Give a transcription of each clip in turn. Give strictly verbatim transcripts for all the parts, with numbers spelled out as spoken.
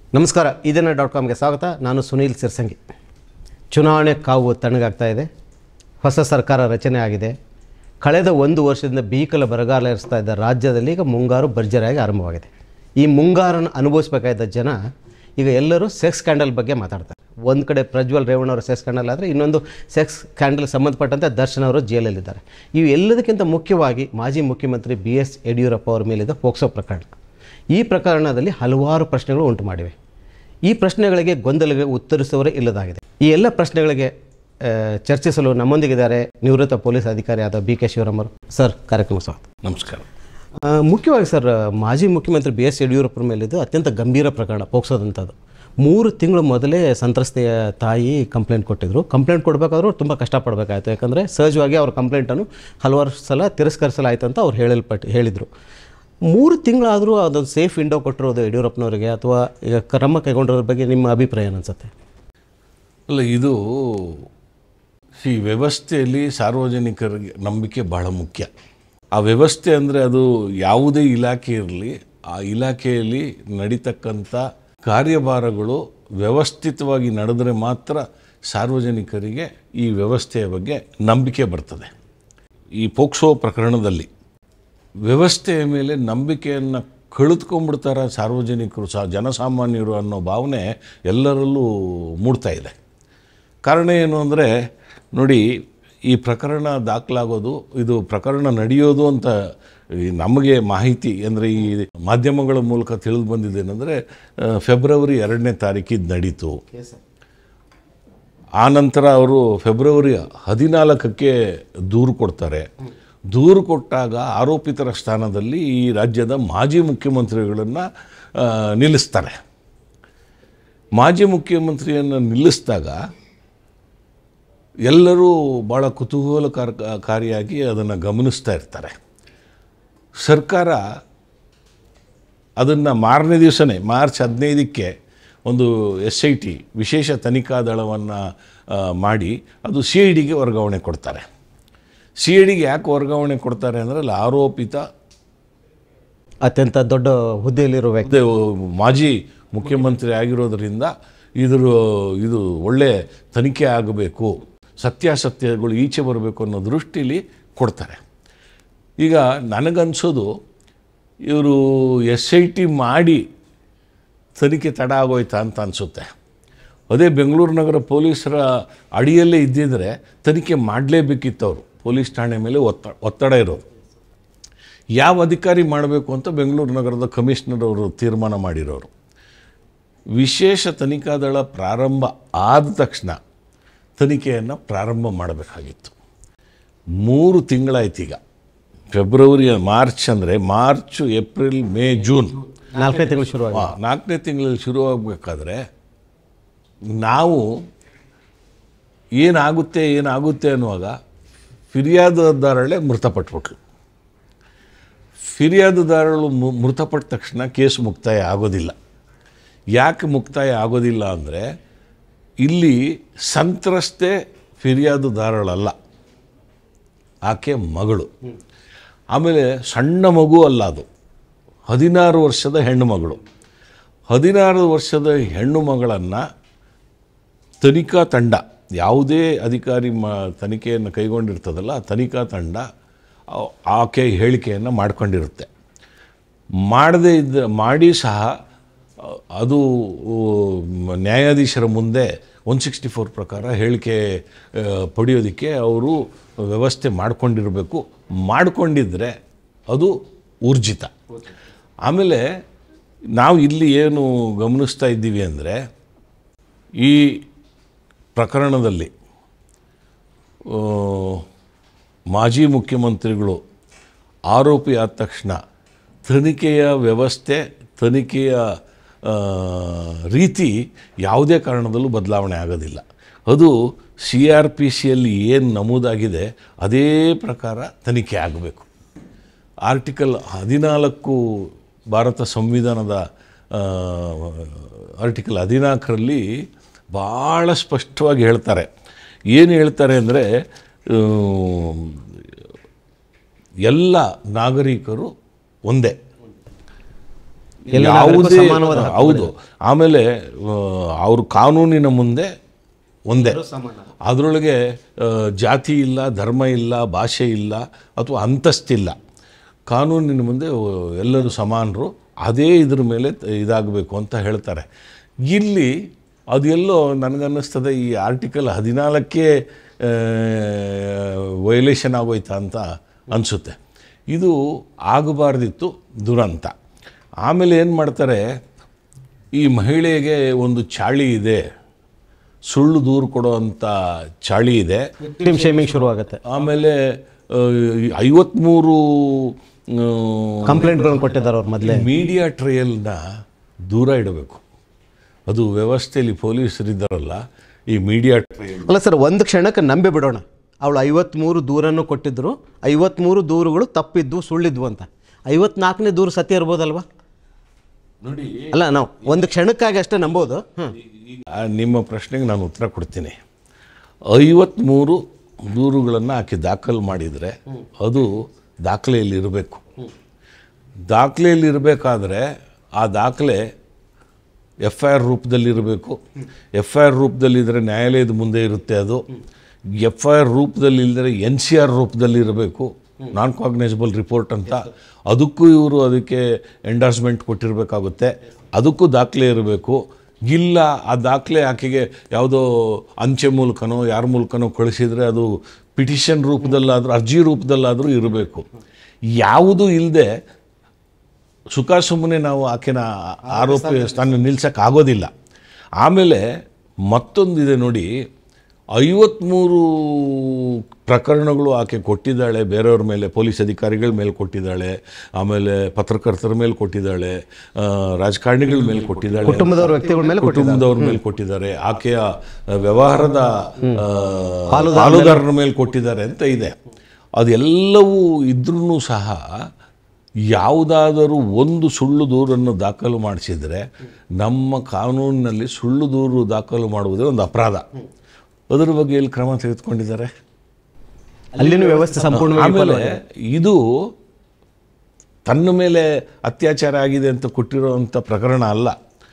ನಮಸ್ಕಾರ ಇದನ್ನ ಡಾಟ್ ಕಾಮ್ಗೆ ಸ್ವಾಗತ. ನಾನು ಸುನೀಲ್ ಸಿರ್ಸಂಗಿ. ಚುನಾವಣೆ ಕಾವು ತಣ್ಣಗಾಗ್ತಾ ಇದೆ. ಹೊಸ ಸರ್ಕಾರ ರಚನೆ ಆಗಿದೆ. ಕಳೆದ ಒಂದು ವರ್ಷದಿಂದ ಭೀಕರ ಬರಗಾಲ ಇರಿಸ್ತಾ ಇದ್ದ ರಾಜ್ಯದಲ್ಲಿ ಈಗ ಮುಂಗಾರು ಭರ್ಜರಿಯಾಗಿ ಆರಂಭವಾಗಿದೆ. ಈ ಮುಂಗಾರನ್ನು ಅನುಭವಿಸಬೇಕಾದ ಜನ ಈಗ ಎಲ್ಲರೂ ಸೆಕ್ಸ್ ಸ್ಕ್ಯಾಂಡಲ್ ಬಗ್ಗೆ ಮಾತಾಡ್ತಾರೆ. ಒಂದು ಕಡೆ ಪ್ರಜ್ವಲ್ ರೇವಣ್ಣ ಅವರ ಸೆಕ್ಸ್ ಸ್ಕ್ಯಾಂಡಲ್ ಆದರೆ ಇನ್ನೊಂದು ಸೆಕ್ಸ್ ಸ್ಕ್ಯಾಂಡಲ್ ಸಂಬಂಧಪಟ್ಟಂತೆ ದರ್ಶನ್ ಅವರು ಜೈಲಲ್ಲಿದ್ದಾರೆ. ಇವು ಎಲ್ಲದಕ್ಕಿಂತ ಮುಖ್ಯವಾಗಿ ಮಾಜಿ ಮುಖ್ಯಮಂತ್ರಿ ಬಿ ಎಸ್ ಯಡಿಯೂರಪ್ಪ ಅವರ ಮೇಲಿದ್ದ ಪೋಕ್ಸೋ ಪ್ರಕರಣ. ಈ ಪ್ರಕರಣದಲ್ಲಿ ಹಲವಾರು ಪ್ರಶ್ನೆಗಳು ಉಂಟು ಮಾಡಿವೆ. ಈ ಪ್ರಶ್ನೆಗಳಿಗೆ ಗೊಂದಲಗಳಿಗೆ ಉತ್ತರಿಸುವವರೇ ಇಲ್ಲದಾಗಿದೆ. ಈ ಎಲ್ಲ ಪ್ರಶ್ನೆಗಳಿಗೆ ಚರ್ಚಿಸಲು ನಮ್ಮೊಂದಿಗಿದ್ದಾರೆ ನಿವೃತ್ತ ಪೊಲೀಸ್ ಅಧಿಕಾರಿ ಆದ ಬಿ ಕೆ ಶಿವರಾಮ್ ಅವರು. ಸರ್, ಕಾರ್ಯಕ್ರಮ ಸ್ವಾಗತ. ನಮಸ್ಕಾರ. ಮುಖ್ಯವಾಗಿ ಸರ್, ಮಾಜಿ ಮುಖ್ಯಮಂತ್ರಿ ಬಿ ಎಸ್ ಯಡಿಯೂರಪ್ಪರ ಮೇಲಿದ್ದು ಅತ್ಯಂತ ಗಂಭೀರ ಪ್ರಕರಣ ಪೋಕ್ಸೋದಂಥದ್ದು. ಮೂರು ತಿಂಗಳು ಮೊದಲೇ ಸಂತ್ರಸ್ತೆಯ ತಾಯಿ ಕಂಪ್ಲೇಂಟ್ ಕೊಟ್ಟಿದ್ದರು. ಕಂಪ್ಲೇಂಟ್ ಕೊಡಬೇಕಾದ್ರೂ ತುಂಬ ಕಷ್ಟಪಡಬೇಕಾಯಿತು. ಯಾಕಂದರೆ ಸಹಜವಾಗಿ ಅವ್ರ ಕಂಪ್ಲೇಂಟನ್ನು ಹಲವಾರು ಸಲ ತಿರಸ್ಕರಿಸಲಾಯಿತು ಅಂತ ಅವ್ರು ಹೇಳಲ್ಪಟ್ಟು ಹೇಳಿದರು. ಮೂರು ತಿಂಗಳಾದರೂ ಅದೊಂದು ಸೇಫ್ ವಿಂಡೋ ಕೊಟ್ಟಿರೋದು ಯಡಿಯೂರಪ್ಪನವರಿಗೆ, ಅಥವಾ ಈಗ ಕ್ರಮ ಕೈಗೊಂಡಿರೋದ್ರ ಬಗ್ಗೆ ನಿಮ್ಮ ಅಭಿಪ್ರಾಯ ಅನಿಸುತ್ತೆ? ಅಲ್ಲ, ಇದು ಈ ವ್ಯವಸ್ಥೆಯಲ್ಲಿ ಸಾರ್ವಜನಿಕರಿಗೆ ನಂಬಿಕೆ ಬಹಳ ಮುಖ್ಯ. ಆ ವ್ಯವಸ್ಥೆ ಅಂದರೆ ಅದು ಯಾವುದೇ ಇಲಾಖೆ ಇರಲಿ, ಆ ಇಲಾಖೆಯಲ್ಲಿ ನಡೀತಕ್ಕಂಥ ಕಾರ್ಯಭಾರಗಳು ವ್ಯವಸ್ಥಿತವಾಗಿ ನಡೆದರೆ ಮಾತ್ರ ಸಾರ್ವಜನಿಕರಿಗೆ ಈ ವ್ಯವಸ್ಥೆಯ ಬಗ್ಗೆ ನಂಬಿಕೆ ಬರ್ತದೆ. ಈ ಪೋಕ್ಸೋ ಪ್ರಕರಣದಲ್ಲಿ ವ್ಯವಸ್ಥೆಯ ಮೇಲೆ ನಂಬಿಕೆಯನ್ನು ಕಳೆದುಕೊಂಡ್ಬಿಡ್ತಾರೆ ಸಾರ್ವಜನಿಕರು, ಸಹ ಜನಸಾಮಾನ್ಯರು ಅನ್ನೋ ಭಾವನೆ ಎಲ್ಲರಲ್ಲೂ ಮೂಡ್ತಾ ಇದೆ. ಕಾರಣ ಏನು ಅಂದರೆ, ನೋಡಿ, ಈ ಪ್ರಕರಣ ದಾಖಲಾಗೋದು, ಇದು ಪ್ರಕರಣ ನಡೆಯೋದು ಅಂತ ನಮಗೆ ಮಾಹಿತಿ ಅಂದರೆ ಈ ಮಾಧ್ಯಮಗಳ ಮೂಲಕ ತಿಳಿದು ಬಂದಿದ್ದೇನೆಂದರೆ ಫೆಬ್ರವರಿ ಎರಡನೇ ತಾರೀಕಿದ್ದು ನಡೀತು. ಆನಂತರ ಅವರು ಫೆಬ್ರವರಿ ಹದಿನಾಲ್ಕಕ್ಕೆ ದೂರು ಕೊಡ್ತಾರೆ. ದೂರು ಕೊಟ್ಟಾಗ ಆರೋಪಿತರ ಸ್ಥಾನದಲ್ಲಿ ಈ ರಾಜ್ಯದ ಮಾಜಿ ಮುಖ್ಯಮಂತ್ರಿಗಳನ್ನು ನಿಲ್ಲಿಸ್ತಾರೆ. ಮಾಜಿ ಮುಖ್ಯಮಂತ್ರಿಯನ್ನು ನಿಲ್ಲಿಸಿದಾಗ ಎಲ್ಲರೂ ಭಾಳ ಕುತೂಹಲಕಾರಿಯಾಗಿ ಅದನ್ನು ಗಮನಿಸ್ತಾ ಇರ್ತಾರೆ. ಸರ್ಕಾರ ಅದನ್ನು ಮಾರನೇ ದಿವಸನೇ ಮಾರ್ಚ್ ಹದಿನೈದಕ್ಕೆ ಒಂದು ಎಸ್ ಐ ಟಿ ವಿಶೇಷ ತನಿಖಾ ದಳವನ್ನು ಮಾಡಿ ಅದು ಸಿ ಐ ಡಿಗೆ ವರ್ಗಾವಣೆ ಕೊಡ್ತಾರೆ. ಸಿ ಐ ಡಿಗೆ ಯಾಕೆ ವರ್ಗಾವಣೆ ಕೊಡ್ತಾರೆ ಅಂದರೆ, ಅಲ್ಲಿ ಆರೋಪಿತ ಅತ್ಯಂತ ದೊಡ್ಡ ಹುದ್ದೆಯಲ್ಲಿರುವ ವ್ಯಕ್ತಿ, ಮಾಜಿ ಮುಖ್ಯಮಂತ್ರಿ ಆಗಿರೋದರಿಂದ ಇದ್ರ ಇದು ಒಳ್ಳೆ ತನಿಖೆ ಆಗಬೇಕು, ಸತ್ಯಾಸತ್ಯಗಳು ಈಚೆ ಬರಬೇಕು ಅನ್ನೋ ದೃಷ್ಟಿಲಿ ಕೊಡ್ತಾರೆ. ಈಗ ನನಗನ್ಸೋದು, ಇವರು ಎಸ್ ಐ ಟಿ ಮಾಡಿ ತನಿಖೆ ತಡ ಆಗೋಯ್ತಾ ಅಂತ ಅನಿಸುತ್ತೆ. ಅದೇ ಬೆಂಗಳೂರು ನಗರ ಪೊಲೀಸರ ಅಡಿಯಲ್ಲೇ ಇದ್ದಿದ್ದರೆ ತನಿಖೆ ಮಾಡಲೇಬೇಕಿತ್ತು. ಅವರು ಪೊಲೀಸ್ ಠಾಣೆ ಮೇಲೆ ಒತ್ತ ಒತ್ತಡ ಇರೋರು. ಯಾವ ಅಧಿಕಾರಿ ಮಾಡಬೇಕು ಅಂತ ಬೆಂಗಳೂರು ನಗರದ ಕಮಿಷನರ್ ಅವರು ತೀರ್ಮಾನ ಮಾಡಿರೋರು. ವಿಶೇಷ ತನಿಖಾ ದಳ ಪ್ರಾರಂಭ ಆದ ತಕ್ಷಣ ತನಿಖೆಯನ್ನು ಪ್ರಾರಂಭ ಮಾಡಬೇಕಾಗಿತ್ತು. ಮೂರು ತಿಂಗಳಾಯ್ತು. ಈಗ ಫೆಬ್ರವರಿ ಮಾರ್ಚ್ ಅಂದರೆ ಮಾರ್ಚು ಏಪ್ರಿಲ್ ಮೇ ಜೂನ್ ನಾಲ್ಕನೇ ತಿಂಗಳು ಶುರು ನಾಲ್ಕನೇ ತಿಂಗಳಲ್ಲಿ ಶುರುವಾಗಬೇಕಾದ್ರೆ ನಾವು ಏನಾಗುತ್ತೆ ಏನಾಗುತ್ತೆ ಅನ್ನುವಾಗ ಫಿರ್ಯಾದುದಾರಳೆ ಮೃತಪಟ್ಬಿಟ್ಲು. ಫಿರ್ಯಾದುದಾರಳು ಮೃತಪಟ್ಟ ತಕ್ಷಣ ಕೇಸು ಮುಕ್ತಾಯ ಆಗೋದಿಲ್ಲ. ಯಾಕೆ ಮುಕ್ತಾಯ ಆಗೋದಿಲ್ಲ ಅಂದರೆ, ಇಲ್ಲಿ ಸಂತ್ರಸ್ತೆ ಫಿರ್ಯಾದುದಾರಳಲ್ಲ, ಆಕೆ ಮಗಳು. ಆಮೇಲೆ ಸಣ್ಣ ಮಗು ಅಲ್ಲ, ಅದು ಹದಿನಾರು ವರ್ಷದ ಹೆಣ್ಣು ಮಗಳು. ಹದಿನಾರು ವರ್ಷದ ಹೆಣ್ಣು ಮಗಳನ್ನು ತನಿಖಾ ತಂಡ, ಯಾವುದೇ ಅಧಿಕಾರಿ ಮ ತನಿಖೆಯನ್ನು ಕೈಗೊಂಡಿರ್ತದಲ್ಲ, ತನಿಖಾ ತಂಡ ಆಕೆ ಹೇಳಿಕೆಯನ್ನು ಮಾಡ್ಕೊಂಡಿರುತ್ತೆ. ಮಾಡದೇ ಇದ್ದ ಮಾಡಿ ಸಹ ಅದು ನ್ಯಾಯಾಧೀಶರ ಮುಂದೆ ಒನ್ ಸಿಕ್ಸ್ಟಿ ಫೋರ್ ಪ್ರಕಾರ ಹೇಳಿಕೆ ಪಡೆಯೋದಕ್ಕೆ ಅವರು ವ್ಯವಸ್ಥೆ ಮಾಡಿಕೊಂಡಿರಬೇಕು. ಮಾಡಿಕೊಂಡಿದ್ದರೆ ಅದು ಊರ್ಜಿತ. ಆಮೇಲೆ ನಾವು ಇಲ್ಲಿ ಏನು ಗಮನಿಸ್ತಾ ಇದ್ದೀವಿ ಅಂದರೆ, ಈ ಪ್ರಕರಣದಲ್ಲಿ ಮಾಜಿ ಮುಖ್ಯಮಂತ್ರಿಗಳು ಆರೋಪಿ ಆದ ತಕ್ಷಣ ತನಿಖೆಯ ವ್ಯವಸ್ಥೆ, ತನಿಖೆಯ ರೀತಿ ಯಾವುದೇ ಕಾರಣದಲ್ಲೂ ಬದಲಾವಣೆ ಆಗೋದಿಲ್ಲ. ಅದು ಸಿ ಆರ್ ಪಿ ಸಿಯಲ್ಲಿ ಏನು ನಮೂದಾಗಿದೆ ಅದೇ ಪ್ರಕಾರ ತನಿಖೆ ಆಗಬೇಕು. ಆರ್ಟಿಕಲ್ ಹದಿನಾಲ್ಕು ಭಾರತ ಸಂವಿಧಾನದ ಆರ್ಟಿಕಲ್ ಹದಿನಾಲ್ಕರಲ್ಲಿ ಭಾಳ ಸ್ಪಷ್ಟವಾಗಿ ಹೇಳ್ತಾರೆ. ಏನು ಹೇಳ್ತಾರೆ ಅಂದರೆ, ಎಲ್ಲ ನಾಗರಿಕರು ಒಂದೇ. ಯಾವುದೇ ಹೌದು. ಆಮೇಲೆ ಅವ್ರ ಕಾನೂನಿನ ಮುಂದೆ ಒಂದೇ, ಅದರೊಳಗೆ ಜಾತಿ ಇಲ್ಲ, ಧರ್ಮ ಇಲ್ಲ, ಭಾಷೆ ಇಲ್ಲ, ಅಥವಾ ಅಂತಸ್ತಿಲ್ಲ. ಕಾನೂನಿನ ಮುಂದೆ ಎಲ್ಲರೂ ಸಮಾನರು, ಅದೇ ಇದ್ರ ಮೇಲೆ ಇದಾಗಬೇಕು ಅಂತ ಹೇಳ್ತಾರೆ. ಇಲ್ಲಿ ಅದೆಲ್ಲೋ ನನಗನ್ನಿಸ್ತದೆ ಈ ಆರ್ಟಿಕಲ್ ಹದಿನಾಲ್ಕೇ ವೈಲೇಷನ್ ಆಗೋಯ್ತಾ ಅಂತ ಅನಿಸುತ್ತೆ. ಇದು ಆಗಬಾರ್ದಿತ್ತು, ದುರಂತ. ಆಮೇಲೆ ಏನು ಮಾಡ್ತಾರೆ, ಈ ಮಹಿಳೆಗೆ ಒಂದು ಚಾಳಿ ಇದೆ, ಸುಳ್ಳು ದೂರು ಕೊಡೋ ಅಂಥ ಚಾಳಿ ಇದೆ, ವಿಕ್ಟಿಮ್ ಶೇಮಿಂಗ್ ಶುರುವಾಗುತ್ತೆ. ಆಮೇಲೆ ಐವತ್ತ್ಮೂರು ಕಂಪ್ಲೇಂಟ್ಗಳನ್ನು ಕೊಟ್ಟಿದ್ದಾರೆ ಅವ್ರು ಮೊದಲೇ. ಮೀಡಿಯಾ ಟ್ರಯಲ್ನ ದೂರ ಇಡಬೇಕು. ಅದು ವ್ಯವಸ್ಥೆಯಲ್ಲಿ ಪೊಲೀಸರಿದ್ದಾರಲ್ಲ, ಈ ಮೀಡಿಯಾ ಟ್ರಯಲ್ ಅಲ್ಲ ಸರ್, ಒಂದು ಕ್ಷಣಕ್ಕೆ ನಂಬಿ ಬಿಡೋಣ, ಅವಳು ಐವತ್ತ್ಮೂರು ದೂರನ್ನು ಕೊಟ್ಟಿದ್ದರು, ಐವತ್ತ್ಮೂರು ದೂರುಗಳು ತಪ್ಪಿದ್ವು, ಸುಳ್ಳಿದ್ವು ಅಂತ. ಐವತ್ನಾಲ್ಕನೇ ದೂರು ಸತ್ಯ ಇರ್ಬೋದಲ್ವಾ? ನೋಡಿ, ಅಲ್ಲ, ನಾವು ಒಂದು ಕ್ಷಣಕ್ಕಾಗಿ ಅಷ್ಟೇ ನಂಬೋದು. ನಿಮ್ಮ ಪ್ರಶ್ನೆಗೆ ನಾನು ಉತ್ತರ ಕೊಡ್ತೀನಿ. ಐವತ್ತ್ಮೂರು ದೂರುಗಳನ್ನು ಆಕೆ ದಾಖಲು ಮಾಡಿದರೆ ಅದು ದಾಖಲೆಯಲ್ಲಿ ಇರಬೇಕು. ದಾಖಲೆಯಲ್ಲಿ ಇರಬೇಕಾದ್ರೆ ಆ ದಾಖಲೆ ಎಫ್ ಐ ಆರ್ ರೂಪದಲ್ಲಿರಬೇಕು. ಎಫ್ ಐ ಆರ್ ರೂಪದಲ್ಲಿದ್ದರೆ ನ್ಯಾಯಾಲಯದ ಮುಂದೆ ಇರುತ್ತೆ. ಅದು ಎಫ್ ಐ ಆರ್ ರೂಪದಲ್ಲಿ ಇಲ್ಲದ್ರೆ ಎನ್ ಸಿ ಆರ್ ರೂಪದಲ್ಲಿ ಇರಬೇಕು, ನಾನ್ ಕಾಗ್ನೈಸಬಲ್ ರಿಪೋರ್ಟ್ ಅಂತ. ಅದಕ್ಕೂ ಇವರು ಅದಕ್ಕೆ ಎಂಡಾರ್ಸ್ಮೆಂಟ್ ಕೊಟ್ಟಿರಬೇಕಾಗುತ್ತೆ, ಅದಕ್ಕೂ ದಾಖಲೆ ಇರಬೇಕು. ಇಲ್ಲ, ಆ ದಾಖಲೆ ಆಕೆಗೆ ಯಾವುದೋ ಅಂಚೆ ಮೂಲಕನೋ ಯಾರ ಮೂಲಕನೋ ಕಳಿಸಿದರೆ ಅದು ಪಿಟಿಷನ್ ರೂಪದಲ್ಲಾದರೂ ಅರ್ಜಿ ರೂಪದಲ್ಲಾದರೂ ಇರಬೇಕು. ಯಾವುದೂ ಇಲ್ಲದೆ ಸುಖ ಸುಮ್ಮನೆ ನಾವು ಆಕೆನ ಆರೋಪಿ ಸ್ಥಾನ ನಿಲ್ಸೋಕ್ಕಾಗೋದಿಲ್ಲ. ಆಮೇಲೆ ಮತ್ತೊಂದಿದೆ ನೋಡಿ, ಐವತ್ತ್ಮೂರು ಪ್ರಕರಣಗಳು ಆಕೆ ಕೊಟ್ಟಿದ್ದಾಳೆ ಬೇರೆಯವ್ರ ಮೇಲೆ, ಪೊಲೀಸ್ ಅಧಿಕಾರಿಗಳ ಮೇಲೆ ಕೊಟ್ಟಿದ್ದಾಳೆ, ಆಮೇಲೆ ಪತ್ರಕರ್ತರ ಮೇಲೆ ಕೊಟ್ಟಿದ್ದಾಳೆ, ರಾಜಕಾರಣಿಗಳ ಮೇಲೆ ಕೊಟ್ಟಿದ್ದಾಳೆ, ಕುಟುಂಬದವ್ರ ವ್ಯಕ್ತಿಗಳ ಮೇಲೆ ಕುಟುಂಬದವ್ರ ಮೇಲೆ ಕೊಟ್ಟಿದ್ದಾರೆ, ಆಕೆಯ ವ್ಯವಹಾರದ ಪಾಲುದಾರರ ಮೇಲೆ ಕೊಟ್ಟಿದ್ದಾರೆ ಅಂತ ಇದೆ. ಅದೆಲ್ಲವೂ ಇದ್ರೂ ಸಹ ಯಾವುದಾದರೂ ಒಂದು ಸುಳ್ಳು ದೂರನ್ನು ದಾಖಲು ಮಾಡಿಸಿದರೆ ನಮ್ಮ ಕಾನೂನಿನಲ್ಲಿ ಸುಳ್ಳು ದೂರು ದಾಖಲು ಮಾಡುವುದೇ ಒಂದು ಅಪರಾಧ. ಅದರ ಬಗ್ಗೆ ಎಲ್ಲಿ ಕ್ರಮ ತೆಗೆದುಕೊಂಡಿದ್ದಾರೆ? ಅಲ್ಲಿನ ವ್ಯವಸ್ಥೆ ಸಂಪೂರ್ಣ. ಆಮೇಲೆ ಇದು ತನ್ನ ಮೇಲೆ ಅತ್ಯಾಚಾರ ಆಗಿದೆ ಅಂತ ಕೊಟ್ಟಿರೋವಂಥ ಪ್ರಕರಣ ಅಲ್ಲ,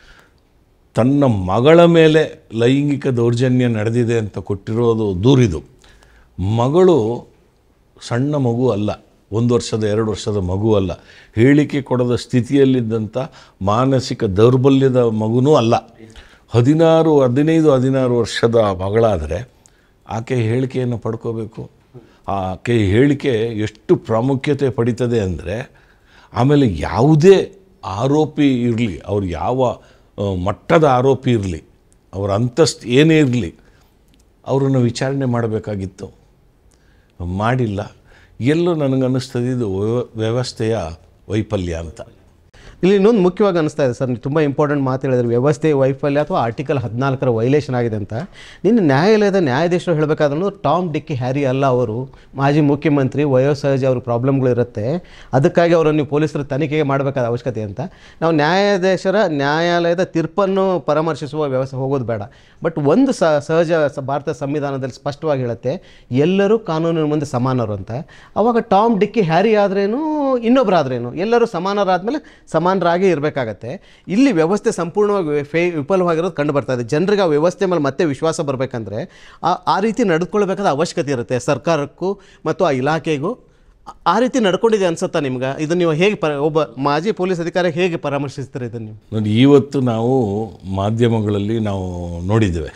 ತನ್ನ ಮಗಳ ಮೇಲೆ ಲೈಂಗಿಕ ದೌರ್ಜನ್ಯ ನಡೆದಿದೆ ಅಂತ ಕೊಟ್ಟಿರೋದು ದೂರಿದು. ಮಗಳು ಸಣ್ಣ ಮಗು ಅಲ್ಲ, ಒಂದು ವರ್ಷದ ಎರಡು ವರ್ಷದ ಮಗು ಅಲ್ಲ, ಹೇಳಿಕೆ ಕೊಡದ ಸ್ಥಿತಿಯಲ್ಲಿದ್ದಂಥ ಮಾನಸಿಕ ದೌರ್ಬಲ್ಯದ ಮಗುನೂ ಅಲ್ಲ. ಹದಿನಾರು ಹದಿನೈದು ಹದಿನಾರು ವರ್ಷದ ಮಗಳಾದರೆ ಆಕೆ ಹೇಳಿಕೆಯನ್ನು ಪಡ್ಕೋಬೇಕು. ಆಕೆ ಹೇಳಿಕೆ ಎಷ್ಟು ಪ್ರಾಮುಖ್ಯತೆ ಪಡೀತದೆ ಅಂದರೆ, ಆಮೇಲೆ ಯಾವುದೇ ಆರೋಪಿ ಇರಲಿ, ಅವ್ರು ಯಾವ ಮಟ್ಟದ ಆರೋಪಿ ಇರಲಿ, ಅವರ ಅಂತಸ್ತು ಏನೇ ಇರಲಿ, ಅವರನ್ನು ವಿಚಾರಣೆ ಮಾಡಬೇಕಾಗಿತ್ತು, ಮಾಡಿಲ್ಲ. ಎಲ್ಲೋ ನನಗನ್ನಿಸ್ತದೆ ಇದು ವ್ಯವಸ್ಥೆಯ ವೈಫಲ್ಯ ಅಂತ. ಇಲ್ಲಿ ಇನ್ನೊಂದು ಮುಖ್ಯವಾಗಿ ಅನಿಸ್ತಾ ಇದೆ ಸರ್, ನೀವು ತುಂಬ ಇಂಪಾರ್ಟೆಂಟ್ ಮಾತು ಹೇಳಿದ್ರೆ, ವ್ಯವಸ್ಥೆ ವೈಫಲ್ಯ ಅಥವಾ ಆರ್ಟಿಕಲ್ ಹದಿನಾಲ್ಕರ ವೈಲೇಷನ್ ಆಗಿದೆ ಅಂತ. ನಿನ್ನ ನ್ಯಾಯಾಲಯದ ನ್ಯಾಯಾಧೀಶರು ಹೇಳಬೇಕಾದ್ರೂ ಟಾಮ್ ಡಿಕ್ಕಿ ಹ್ಯಾರಿ ಅಲ್ಲ, ಅವರು ಮಾಜಿ ಮುಖ್ಯಮಂತ್ರಿ, ವಯೋಸಹಜ ಅವ್ರ ಪ್ರಾಬ್ಲಮ್ಗಳು ಇರುತ್ತೆ, ಅದಕ್ಕಾಗಿ ಅವರನ್ನು ನೀವು ಪೊಲೀಸರು ತನಿಖೆಗೆ ಮಾಡಬೇಕಾದ ಅವಶ್ಯಕತೆ ಅಂತ. ನಾವು ನ್ಯಾಯಾಧೀಶರ ನ್ಯಾಯಾಲಯದ ತೀರ್ಪನ್ನು ಪರಾಮರ್ಶಿಸುವ ವ್ಯವಸ್ಥೆ ಹೋಗೋದು ಬೇಡ. ಬಟ್ ಒಂದು ಸಹಜ ಭಾರತ ಸಂವಿಧಾನದಲ್ಲಿ ಸ್ಪಷ್ಟವಾಗಿ ಹೇಳುತ್ತೆ, ಎಲ್ಲರೂ ಕಾನೂನಿನ ಮುಂದೆ ಸಮಾನರು ಅಂತ. ಅವಾಗ ಟಾಮ್ ಡಿಕ್ಕಿ ಹ್ಯಾರಿ ಆದ್ರೇನು, ಇನ್ನೊಬ್ಬರಾದ್ರೇನು, ಎಲ್ಲರೂ ಸಮಾನರಾದ್ಮೇಲೆ ಸಮಾನರಾಗಿ ಇರಬೇಕಾಗತ್ತೆ. ಇಲ್ಲಿ ವ್ಯವಸ್ಥೆ ಸಂಪೂರ್ಣವಾಗಿ ಫೇ ವಿಫಲವಾಗಿರೋದು ಕಂಡು ಬರ್ತಾ ಇದೆ. ಜನರಿಗೆ ಆ ವ್ಯವಸ್ಥೆ ಮೇಲೆ ಮತ್ತೆ ವಿಶ್ವಾಸ ಬರಬೇಕಂದ್ರೆ ಆ ಆ ರೀತಿ ನಡ್ಕೊಳ್ಬೇಕಾದ ಅವಶ್ಯಕತೆ ಇರುತ್ತೆ ಸರ್ಕಾರಕ್ಕೂ ಮತ್ತು ಆ ಇಲಾಖೆಗೂ. ಆ ರೀತಿ ನಡ್ಕೊಂಡಿದೆ ಅನ್ಸುತ್ತಾ ನಿಮ್ಗೆ? ಇದನ್ನು ನೀವು ಹೇಗೆ ಪ ಒಬ್ಬ ಮಾಜಿ ಪೊಲೀಸ್ ಅಧಿಕಾರಿ ಹೇಗೆ ಪರಾಮರ್ಶಿಸ್ತೀರಿ ಇದನ್ನು ನೀವು? ನೋಡಿ, ಇವತ್ತು ನಾವು ಮಾಧ್ಯಮಗಳಲ್ಲಿ ನಾವು ನೋಡಿದ್ದೇವೆ,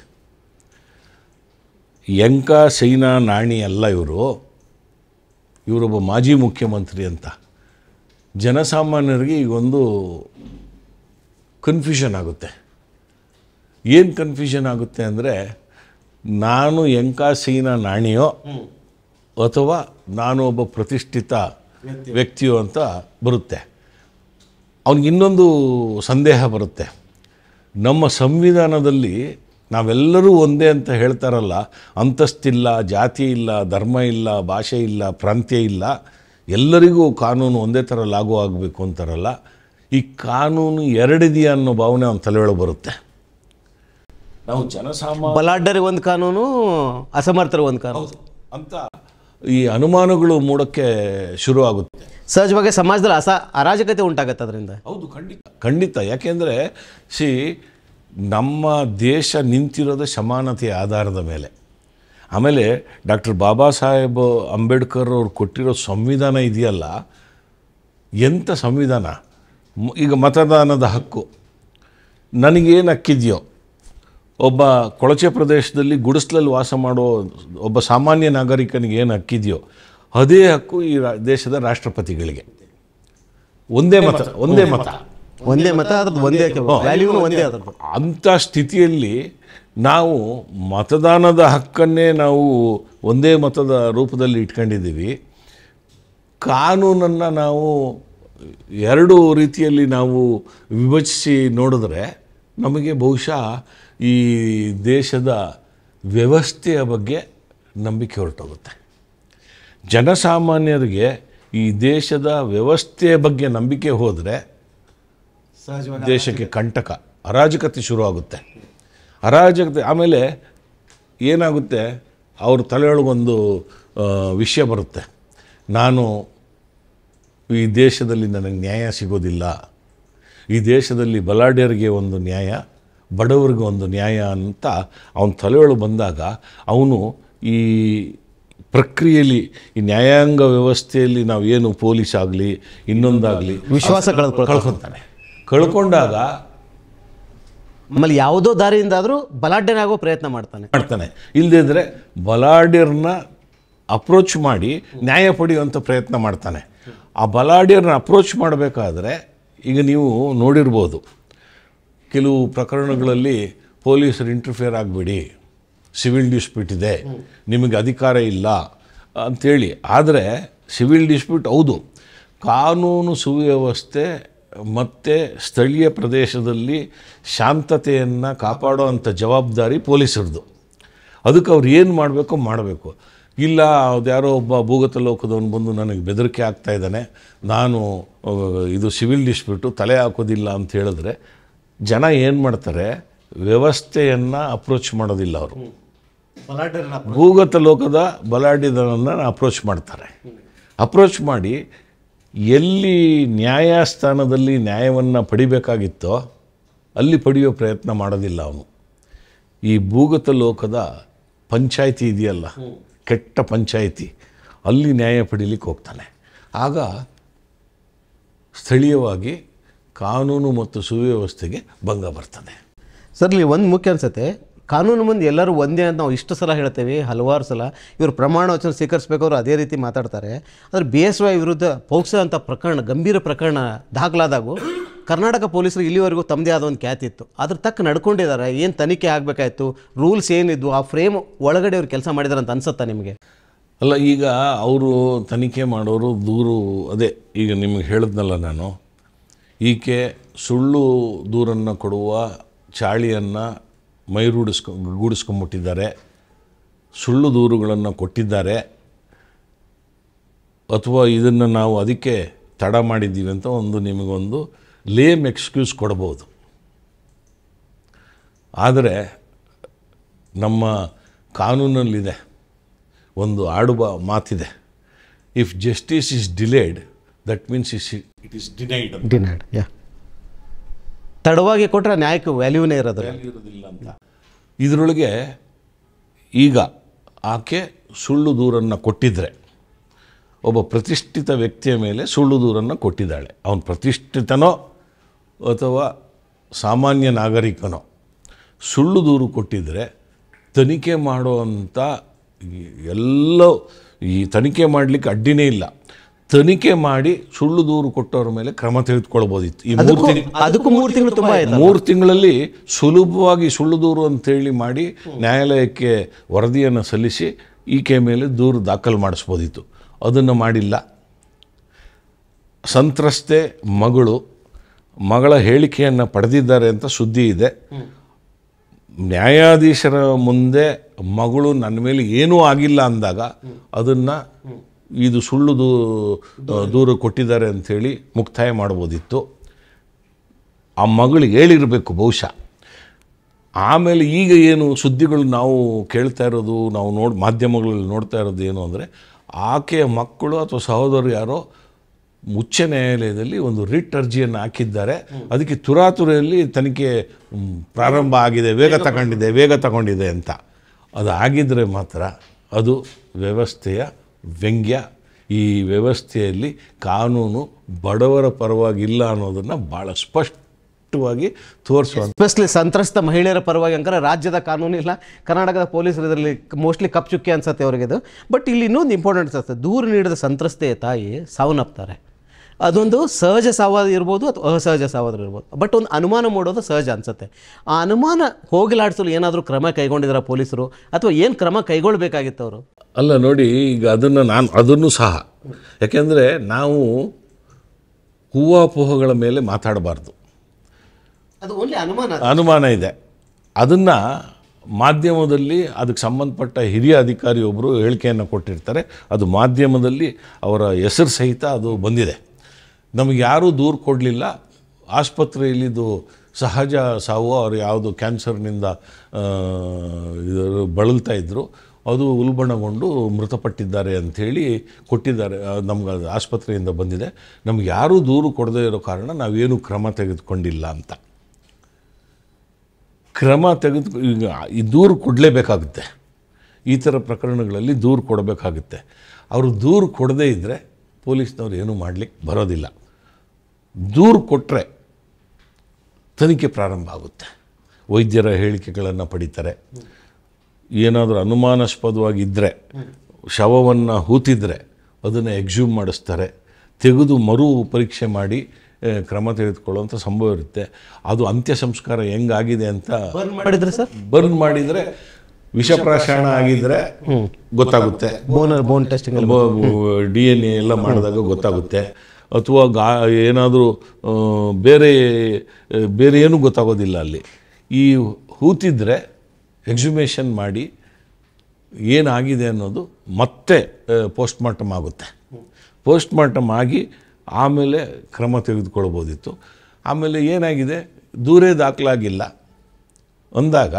ಯಂಕ ಸೈನಾ ನಾಣಿ ಅಲ್ಲ ಇವರು, ಇವರೊಬ್ಬ ಮಾಜಿ ಮುಖ್ಯಮಂತ್ರಿ ಅಂತ. ಜನಸಾಮಾನ್ಯರಿಗೆ ಈಗೊಂದು ಕನ್ಫ್ಯೂಷನ್ ಆಗುತ್ತೆ. ಏನು ಕನ್ಫ್ಯೂಷನ್ ಆಗುತ್ತೆ ಅಂದರೆ, ನಾನು ಯಂಕ ಸೈನಾ ನಾಣಿಯೋ ಅಥವಾ ನಾನು ಒಬ್ಬ ಪ್ರತಿಷ್ಠಿತ ವ್ಯಕ್ತಿಯೋ ಅಂತ ಬರುತ್ತೆ. ಅವನಿಗೆ ಇನ್ನೊಂದು ಸಂದೇಹ ಬರುತ್ತೆ, ನಮ್ಮ ಸಂವಿಧಾನದಲ್ಲಿ ನಾವೆಲ್ಲರೂ ಒಂದೇ ಅಂತ ಹೇಳ್ತಾರಲ್ಲ, ಅಂತಸ್ತಿಲ್ಲ, ಜಾತಿ ಇಲ್ಲ, ಧರ್ಮ ಇಲ್ಲ, ಭಾಷೆ ಇಲ್ಲ, ಪ್ರಾಂತ್ಯ ಇಲ್ಲ, ಎಲ್ಲರಿಗೂ ಕಾನೂನು ಒಂದೇ ಥರ ಲಾಗು ಆಗಬೇಕು ಅಂತಾರಲ್ಲ, ಈ ಕಾನೂನು ಎರಡಿದೆಯಾ ಅನ್ನೋ ಭಾವನೆ ಅವನ ತಲೆಯೊಳಗೆ ಬರುತ್ತೆ. ನಾವು ಜನಸಾಮಾನ್ಯ ಬಲಾಢ್ಯರಿಗೆ ಒಂದು ಕಾನೂನು, ಅಸಮರ್ಥರು ಒಂದು ಕಾನೂನು ಅಂತ ಈ ಅನುಮಾನಗಳು ಮೂಡೋಕ್ಕೆ ಶುರು ಆಗುತ್ತೆ. ಸಹಜವಾಗಿ ಸಮಾಜದಲ್ಲಿ ಅಸ ಅರಾಜಕತೆ ಉಂಟಾಗತ್ತೆ ಅದರಿಂದ. ಹೌದು, ಖಂಡಿತ ಖಂಡಿತ. ಯಾಕೆಂದರೆ ಸಿ ನಮ್ಮ ದೇಶ ನಿಂತಿರೋದು ಸಮಾನತೆಯ ಆಧಾರದ ಮೇಲೆ. ಆಮೇಲೆ ಡಾಕ್ಟರ್ ಬಾಬಾ ಸಾಹೇಬ್ ಅಂಬೇಡ್ಕರ್ ಅವ್ರು ಕೊಟ್ಟಿರೋ ಸಂವಿಧಾನ ಇದೆಯಲ್ಲ, ಎಂಥ ಸಂವಿಧಾನ. ಈಗ ಮತದಾನದ ಹಕ್ಕು ನನಗೇನು ಹಕ್ಕಿದೆಯೋ, ಒಬ್ಬ ಕೊಳಚೆ ಪ್ರದೇಶದಲ್ಲಿ ಗುಡಿಸ್ಲಲ್ಲಿ ವಾಸ ಮಾಡೋ ಒಬ್ಬ ಸಾಮಾನ್ಯ ನಾಗರಿಕನಿಗೆ ಏನು ಹಕ್ಕಿದೆಯೋ ಅದೇ ಹಕ್ಕು ಈ ದೇಶದ ರಾಷ್ಟ್ರಪತಿಗಳಿಗೆ. ಒಂದೇ ಮತ ಒಂದೇ ಮತ ಒಂದೇ ಮತ ಅದ್ರದ್ದು ಒಂದೇ ವ್ಯಾಲ್ಯೂನು ಒಂದೇ ಅದ್ರದ್ದು. ಅಂಥ ಸ್ಥಿತಿಯಲ್ಲಿ ನಾವು ಮತದಾನದ ಹಕ್ಕನ್ನೇ ನಾವು ಒಂದೇ ಮತದ ರೂಪದಲ್ಲಿ ಇಟ್ಕೊಂಡಿದ್ದೀವಿ. ಕಾನೂನನ್ನು ನಾವು ಎರಡು ರೀತಿಯಲ್ಲಿ ನಾವು ವಿಭಜಿಸಿ ನೋಡಿದ್ರೆ ನಮಗೆ ಬಹುಶಃ ಈ ದೇಶದ ವ್ಯವಸ್ಥೆಯ ಬಗ್ಗೆ ನಂಬಿಕೆ ಹೊರಟೋಗುತ್ತೆ. ಜನಸಾಮಾನ್ಯರಿಗೆ ಈ ದೇಶದ ವ್ಯವಸ್ಥೆಯ ಬಗ್ಗೆ ನಂಬಿಕೆ ಹೋದರೆ ದೇಶಕ್ಕೆ ಕಂಟಕ, ಅರಾಜಕತೆ ಶುರುವಾಗುತ್ತೆ. ಅರಾಜಕತೆ ಆಮೇಲೆ ಏನಾಗುತ್ತೆ, ಅವ್ರ ತಲೆಯೊಳಗೊಂದು ವಿಷಯ ಬರುತ್ತೆ, ನಾನು ಈ ದೇಶದಲ್ಲಿ ನನಗೆ ನ್ಯಾಯ ಸಿಗೋದಿಲ್ಲ, ಈ ದೇಶದಲ್ಲಿ ಬಲಾಢ್ಯರಿಗೆ ಒಂದು ನ್ಯಾಯ, ಬಡವರಿಗೆ ಒಂದು ನ್ಯಾಯ ಅಂತ ಅವನ ತಲೆಯೊಳಗೆ ಬಂದಾಗ ಅವನು ಈ ಪ್ರಕ್ರಿಯೆಯಲ್ಲಿ ಈ ನ್ಯಾಯಾಂಗ ವ್ಯವಸ್ಥೆಯಲ್ಲಿ ನಾವು ಏನು ಪೊಲೀಸ್ ಆಗಲಿ ಇನ್ನೊಂದಾಗಲಿ ವಿಶ್ವಾಸ ಕಳ್ಕೊತಾನೆ. ಕಳ್ಕೊಂಡಾಗ ಆಮೇಲೆ ಯಾವುದೋ ದಾರಿಯಿಂದಾದರೂ ಬಲಾಢ್ಯನಾಗೋ ಪ್ರಯತ್ನ ಮಾಡ್ತಾನೆ ಮಾಡ್ತಾನೆ ಇಲ್ಲದೇ ಇದ್ದರೆ ಬಲಾಢ್ಯರನ್ನ ಅಪ್ರೋಚ್ ಮಾಡಿ ನ್ಯಾಯ ಪಡೆಯುವಂಥ ಪ್ರಯತ್ನ ಮಾಡ್ತಾನೆ. ಆ ಬಲಾಢ್ಯರನ್ನ ಅಪ್ರೋಚ್ ಮಾಡಬೇಕಾದ್ರೆ ಈಗ ನೀವು ನೋಡಿರ್ಬೋದು, ಕೆಲವು ಪ್ರಕರಣಗಳಲ್ಲಿ ಪೊಲೀಸರು ಇಂಟರ್ಫಿಯರ್ ಆಗಿಬಿಡಿ, ಸಿವಿಲ್ ಡಿಸ್ಪ್ಯೂಟ್ ಇದೆ, ನಿಮಗೆ ಅಧಿಕಾರ ಇಲ್ಲ ಅಂಥೇಳಿ. ಆದರೆ ಸಿವಿಲ್ ಡಿಸ್ಪ್ಯೂಟ್ ಹೌದು, ಕಾನೂನು ಸುವ್ಯವಸ್ಥೆ ಮತ್ತು ಸ್ಥಳೀಯ ಪ್ರದೇಶದಲ್ಲಿ ಶಾಂತತೆಯನ್ನು ಕಾಪಾಡೋವಂಥ ಜವಾಬ್ದಾರಿ ಪೊಲೀಸರದು. ಅದಕ್ಕೆ ಅವ್ರು ಏನು ಮಾಡಬೇಕು ಮಾಡಬೇಕು. ಇಲ್ಲ ಅದ್ಯಾರೋ ಒಬ್ಬ ಭೂಗತ ಲೋಕದವನು ಬಂದು ನನಗೆ ಬೆದರಿಕೆ ಆಗ್ತಾ ಇದ್ದಾನೆ, ನಾನು ಇದು ಸಿವಿಲ್ ಡಿಸ್ಪ್ಯೂಟು ತಲೆ ಹಾಕೋದಿಲ್ಲ ಅಂತ ಹೇಳಿದ್ರೆ ಜನ ಏನು ಮಾಡ್ತಾರೆ, ವ್ಯವಸ್ಥೆಯನ್ನು ಅಪ್ರೋಚ್ ಮಾಡೋದಿಲ್ಲ. ಅವರು ಭೂಗತ ಲೋಕದ ಬಲಾಢ್ಯದನ್ನು ಅಪ್ರೋಚ್ ಮಾಡ್ತಾರೆ. ಅಪ್ರೋಚ್ ಮಾಡಿ ಎಲ್ಲಿ ನ್ಯಾಯಸ್ಥಾನದಲ್ಲಿ ನ್ಯಾಯವನ್ನು ಪಡಿಬೇಕಾಗಿತ್ತೋ ಅಲ್ಲಿ ಪಡೆಯೋ ಪ್ರಯತ್ನ ಮಾಡೋದಿಲ್ಲ ಅವನು. ಈ ಭೂಗತ ಲೋಕದ ಪಂಚಾಯಿತಿ ಇದೆಯಲ್ಲ, ಕೆಟ್ಟ ಪಂಚಾಯಿತಿ, ಅಲ್ಲಿ ನ್ಯಾಯ ಪಡೀಲಿಕ್ಕೆ ಹೋಗ್ತಾನೆ. ಆಗ ಸ್ಥಳೀಯವಾಗಿ ಕಾನೂನು ಮತ್ತು ಸುವ್ಯವಸ್ಥೆಗೆ ಭಂಗ ಬರ್ತದೆ. ಸರ್, ಇಲ್ಲಿ ಒಂದು ಮುಖ್ಯ ಅನಿಸುತ್ತೆ, ಕಾನೂನು ಮುಂದೆ ಎಲ್ಲರೂ ಒಂದೇ ಅಂತ ನಾವು ಇಷ್ಟು ಸಲ ಹೇಳ್ತೇವೆ, ಹಲವಾರು ಸಲ ಇವರು ಪ್ರಮಾಣ ವಚನ ಸ್ವೀಕರಿಸಬೇಕಾದ್ರು ಅದೇ ರೀತಿ ಮಾತಾಡ್ತಾರೆ. ಆದರೆ ಬಿ ಎಸ್ ವೈ ವಿರುದ್ಧ ಪೋಕ್ಸೋ ಅಂತ ಪ್ರಕರಣ, ಗಂಭೀರ ಪ್ರಕರಣ ದಾಖಲಾದಾಗೂ ಕರ್ನಾಟಕ ಪೊಲೀಸರು ಇಲ್ಲಿವರೆಗೂ ತಮ್ಮದೇ ಆದ ಒಂದು ಖ್ಯಾತಿ ಇತ್ತು. ಅದ್ರ ತಕ್ಕ ನಡ್ಕೊಂಡಿದ್ದಾರೆ. ಏನು ತನಿಖೆ ಆಗಬೇಕಾಯ್ತು, ರೂಲ್ಸ್ ಏನಿದ್ವು, ಆ ಫ್ರೇಮ್ ಒಳಗಡೆ ಅವ್ರು ಕೆಲಸ ಮಾಡಿದಾರೆ ಅಂತ ಅನ್ಸುತ್ತಾ ನಿಮಗೆ? ಅಲ್ಲ, ಈಗ ಅವರು ತನಿಖೆ ಮಾಡೋರು ದೂರು, ಅದೇ ಈಗ ನಿಮಗೆ ಹೇಳಿದ್ನಲ್ಲ ನಾನು, ಈಕೆ ಸುಳ್ಳು ದೂರನ್ನು ಕೊಡುವ ಚಾಳಿಯನ್ನು ಮೈರೂಡಿಸ್ಕೊ ಗೂಡಿಸ್ಕೊಂಬಿಟ್ಟಿದ್ದಾರೆ, ಸುಳ್ಳು ದೂರುಗಳನ್ನು ಕೊಟ್ಟಿದ್ದಾರೆ, ಅಥವಾ ಇದನ್ನು ನಾವು ಅದಕ್ಕೆ ತಡ ಮಾಡಿದ್ದೀವಿ ಅಂತ ಒಂದು ನಿಮಗೊಂದು ಲೇಮ್ ಎಕ್ಸ್ಕ್ಯೂಸ್ ಕೊಡ್ಬೋದು. ಆದರೆ ನಮ್ಮ ಕಾನೂನಲ್ಲಿದೆ ಒಂದು ಆಡುವ ಮಾತಿದೆ, if justice is delayed that means is it is denied denied ಯಾ ತಡವಾಗಿ ಕೊಟ್ಟರೆ ನ್ಯಾಯಕ್ಕೆ ವ್ಯಾಲ್ಯೂನೇ ಇರೋದು ಇರೋದಿಲ್ಲ ಅಂತ. ಇದರೊಳಗೆ ಈಗ ಆಕೆ ಸುಳ್ಳು ದೂರನ್ನು ಕೊಟ್ಟಿದ್ದರೆ, ಒಬ್ಬ ಪ್ರತಿಷ್ಠಿತ ವ್ಯಕ್ತಿಯ ಮೇಲೆ ಸುಳ್ಳು ದೂರನ್ನು ಕೊಟ್ಟಿದ್ದಾಳೆ, ಅವನು ಪ್ರತಿಷ್ಠಿತನೋ ಅಥವಾ ಸಾಮಾನ್ಯ ನಾಗರಿಕನೋ, ಸುಳ್ಳು ದೂರು ಕೊಟ್ಟಿದ್ದರೆ ತನಿಖೆ ಮಾಡುವಂಥ ಎಲ್ಲ ಈ ತನಿಖೆ ಮಾಡಲಿಕ್ಕೆ ಅಡ್ಡಿನೇ ಇಲ್ಲ. ತನಿಖೆ ಮಾಡಿ ಸುಳ್ಳು ದೂರು ಕೊಟ್ಟವ್ರ ಮೇಲೆ ಕ್ರಮ ತೆಗೆದುಕೊಳ್ಬೋದಿತ್ತು. ಈ ಮೂರು ತಿಂಗಳು ಅದಕ್ಕೂ ಮೂರು ತಿಂಗಳು ತುಂಬ ಮೂರು ತಿಂಗಳಲ್ಲಿ ಸುಲಭವಾಗಿ ಸುಳ್ಳು ದೂರು ಅಂತೇಳಿ ಮಾಡಿ ನ್ಯಾಯಾಲಯಕ್ಕೆ ವರದಿಯನ್ನು ಸಲ್ಲಿಸಿ ಈಕೆ ಮೇಲೆ ದೂರು ದಾಖಲು ಮಾಡಿಸ್ಬೋದಿತ್ತು. ಅದನ್ನು ಮಾಡಿಲ್ಲ. ಸಂತ್ರಸ್ತೆ ಮಗಳು ಮಗಳ ಹೇಳಿಕೆಯನ್ನು ಪಡೆದಿದ್ದಾರೆ ಅಂತ ಸುದ್ದಿ ಇದೆ. ನ್ಯಾಯಾಧೀಶರ ಮುಂದೆ ಮಗಳು ನನ್ನ ಮೇಲೆ ಏನೂ ಆಗಿಲ್ಲ ಅಂದಾಗ ಅದನ್ನು ಇದು ಸುಳ್ಳು ದೂ ದೂರು ಕೊಟ್ಟಿದ್ದಾರೆ ಅಂಥೇಳಿ ಮುಕ್ತಾಯ ಮಾಡ್ಬೋದಿತ್ತು. ಆ ಮಗಳಿಗೆ ಹೇಳಿರಬೇಕು ಬಹುಶಃ. ಆಮೇಲೆ ಈಗ ಏನು ಸುದ್ದಿಗಳು ನಾವು ಕೇಳ್ತಾ ಇರೋದು, ನಾವು ನೋಡಿ ಮಾಧ್ಯಮಗಳಲ್ಲಿ ನೋಡ್ತಾ ಇರೋದು ಏನು ಅಂದರೆ, ಆಕೆಯ ಮಕ್ಕಳು ಅಥವಾ ಸಹೋದರರು ಯಾರೋ ಉಚ್ಚ ನ್ಯಾಯಾಲಯದಲ್ಲಿ ಒಂದು ರಿಟ್ ಅರ್ಜಿಯನ್ನು ಹಾಕಿದ್ದಾರೆ. ಅದಕ್ಕೆ ತುರಾತುರಿಯಲ್ಲಿ ತನಿಖೆ ಪ್ರಾರಂಭ ಆಗಿದೆ, ವೇಗ ತಗೊಂಡಿದೆ ವೇಗ ತಗೊಂಡಿದೆ ಅಂತ. ಅದು ಆಗಿದ್ದರೆ ಮಾತ್ರ ಅದು ವ್ಯವಸ್ಥೆಯ ವ್ಯಂಗ್ಯ. ಈ ವ್ಯವಸ್ಥೆಯಲ್ಲಿ ಕಾನೂನು ಬಡವರ ಪರವಾಗಿಲ್ಲ ಅನ್ನೋದನ್ನು ಭಾಳ ಸ್ಪಷ್ಟವಾಗಿ ತೋರಿಸುವ, ಎಸ್ಪೆಷಲಿ ಸಂತ್ರಸ್ತ ಮಹಿಳೆಯರ ಪರವಾಗಿ ಅಂಕರ ರಾಜ್ಯದ ಕಾನೂನು ಇಲ್ಲ, ಕರ್ನಾಟಕದ ಪೊಲೀಸರು ಇದರಲ್ಲಿ ಮೋಸ್ಟ್ಲಿ ಕಪ್ ಚುಕ್ಕೆ ಅನ್ಸುತ್ತೆ ಅವರಿಗೆ ಇದು. ಬಟ್ ಇಲ್ಲಿ ಇನ್ನೊಂದು ಇಂಪಾರ್ಟೆಂಟ್ ಅನ್ಸುತ್ತೆ, ದೂರು ನೀಡಿದ ಸಂತ್ರಸ್ತೆಯ ತಾಯಿ ಸಾವನ್ನಪ್ತಾರೆ. ಅದೊಂದು ಸಹಜ ಸಾವಾದ ಇರ್ಬೋದು ಅಥವಾ ಅಸಹಜ ಸಾವಾದರೂ ಇರ್ಬೋದು. ಬಟ್ ಒಂದು ಅನುಮಾನ ಮಾಡೋದು ಸಹಜ ಅನಿಸುತ್ತೆ. ಆ ಅನುಮಾನ ಹೋಗಲಾಡಿಸಲು ಏನಾದರೂ ಕ್ರಮ ಕೈಗೊಂಡಿದ್ದಾರೆ ಪೊಲೀಸರು, ಅಥವಾ ಏನು ಕ್ರಮ ಕೈಗೊಳ್ಳಬೇಕಾಗಿತ್ತು ಅವರು? ಅಲ್ಲ ನೋಡಿ, ಈಗ ಅದನ್ನು ನಾನು ಅದನ್ನು ಸಹ, ಯಾಕೆಂದರೆ ನಾವು ಹೂವಾಪೋಹಗಳ ಮೇಲೆ ಮಾತಾಡಬಾರ್ದು. ಅದು ಓನ್ಲಿ ಅನುಮಾನ ಅನುಮಾನ ಇದೆ. ಅದನ್ನು ಮಾಧ್ಯಮದಲ್ಲಿ ಅದಕ್ಕೆ ಸಂಬಂಧಪಟ್ಟ ಹಿರಿಯ ಅಧಿಕಾರಿಯೊಬ್ಬರು ಹೇಳಿಕೆಯನ್ನು ಕೊಟ್ಟಿರ್ತಾರೆ. ಅದು ಮಾಧ್ಯಮದಲ್ಲಿ ಅವರ ಹೆಸರು ಸಹಿತ ಅದು ಬಂದಿದೆ. ನಮಗೆ ಯಾರೂ ದೂರು ಕೊಡಲಿಲ್ಲ, ಆಸ್ಪತ್ರೆಯಲ್ಲಿದ್ದು ಸಹಜ ಸಾವು, ಅವರು ಯಾವುದು ಕ್ಯಾನ್ಸರ್ನಿಂದ ಬಳಲ್ತಾ ಇದ್ದರು, ಅದು ಉಲ್ಬಣಗೊಂಡು ಮೃತಪಟ್ಟಿದ್ದಾರೆ ಅಂಥೇಳಿ ಕೊಟ್ಟಿದ್ದಾರೆ. ನಮ್ಗೆ ಆಸ್ಪತ್ರೆಯಿಂದ ಬಂದಿದೆ. ನಮ್ಗೆ ಯಾರೂ ದೂರು ಕೊಡದೇ ಇರೋ ಕಾರಣ ನಾವೇನು ಕ್ರಮ ತೆಗೆದುಕೊಂಡಿಲ್ಲ ಅಂತ. ಕ್ರಮ ತೆಗೆದು ಈಗ ಈ ದೂರು ಕೊಡಲೇಬೇಕಾಗುತ್ತೆ. ಈ ಥರ ಪ್ರಕರಣಗಳಲ್ಲಿ ದೂರು ಕೊಡಬೇಕಾಗುತ್ತೆ. ಅವರು ದೂರು ಕೊಡದೇ ಇದ್ದರೆ ಪೊಲೀಸ್ನವ್ರು ಏನೂ ಮಾಡಲಿಕ್ಕೆ ಬರೋದಿಲ್ಲ. ದೂರು ಕೊಟ್ಟರೆ ತನಿಖೆ ಪ್ರಾರಂಭ ಆಗುತ್ತೆ. ವೈದ್ಯರ ಹೇಳಿಕೆಗಳನ್ನು ಪಡಿತಾರೆ. ಏನಾದರೂ ಅನುಮಾನಾಸ್ಪದವಾಗಿದ್ದರೆ, ಶವವನ್ನು ಹೂತಿದ್ರೆ ಅದನ್ನು ಎಕ್ಸ್ಯೂಮ್ ಮಾಡಿಸ್ತಾರೆ. ತೆಗೆದು ಮರು ಪರೀಕ್ಷೆ ಮಾಡಿ ಕ್ರಮ ತೆಗೆದುಕೊಳ್ಳುವಂಥ ಸಂಭವ ಇರುತ್ತೆ. ಅದು ಅಂತ್ಯ ಸಂಸ್ಕಾರ ಹೆಂಗಾಗಿದೆ ಅಂತ ಮಾಡಿದ್ರೆ ಸರ್, ಬರ್ನ್ ಮಾಡಿದರೆ, ವಿಷಪ್ರಾಶಾಣ ಆಗಿದ್ದರೆ ಗೊತ್ತಾಗುತ್ತೆ. Bone bone testing D N A ಎಲ್ಲ ಮಾಡಿದಾಗ ಗೊತ್ತಾಗುತ್ತೆ. ಅಥವಾ ಗಾ ಏನಾದರೂ ಬೇರೆ ಬೇರೆ ಏನೂ ಗೊತ್ತಾಗೋದಿಲ್ಲ ಅಲ್ಲಿ. ಈ ಹೂತಿದ್ರೆ ಎಕ್ಸುಮೇಷನ್ ಮಾಡಿ ಏನಾಗಿದೆ ಅನ್ನೋದು ಮತ್ತೆ ಪೋಸ್ಟ್ ಮಾರ್ಟಮ್ ಆಗುತ್ತೆ. ಪೋಸ್ಟ್ ಮಾರ್ಟಮ್ ಆಗಿ ಆಮೇಲೆ ಕ್ರಮ ತೆಗೆದುಕೊಳ್ಬೋದಿತ್ತು. ಆಮೇಲೆ ಏನಾಗಿದೆ, ದೂರೇ ದಾಖಲಾಗಿಲ್ಲ ಅಂದಾಗ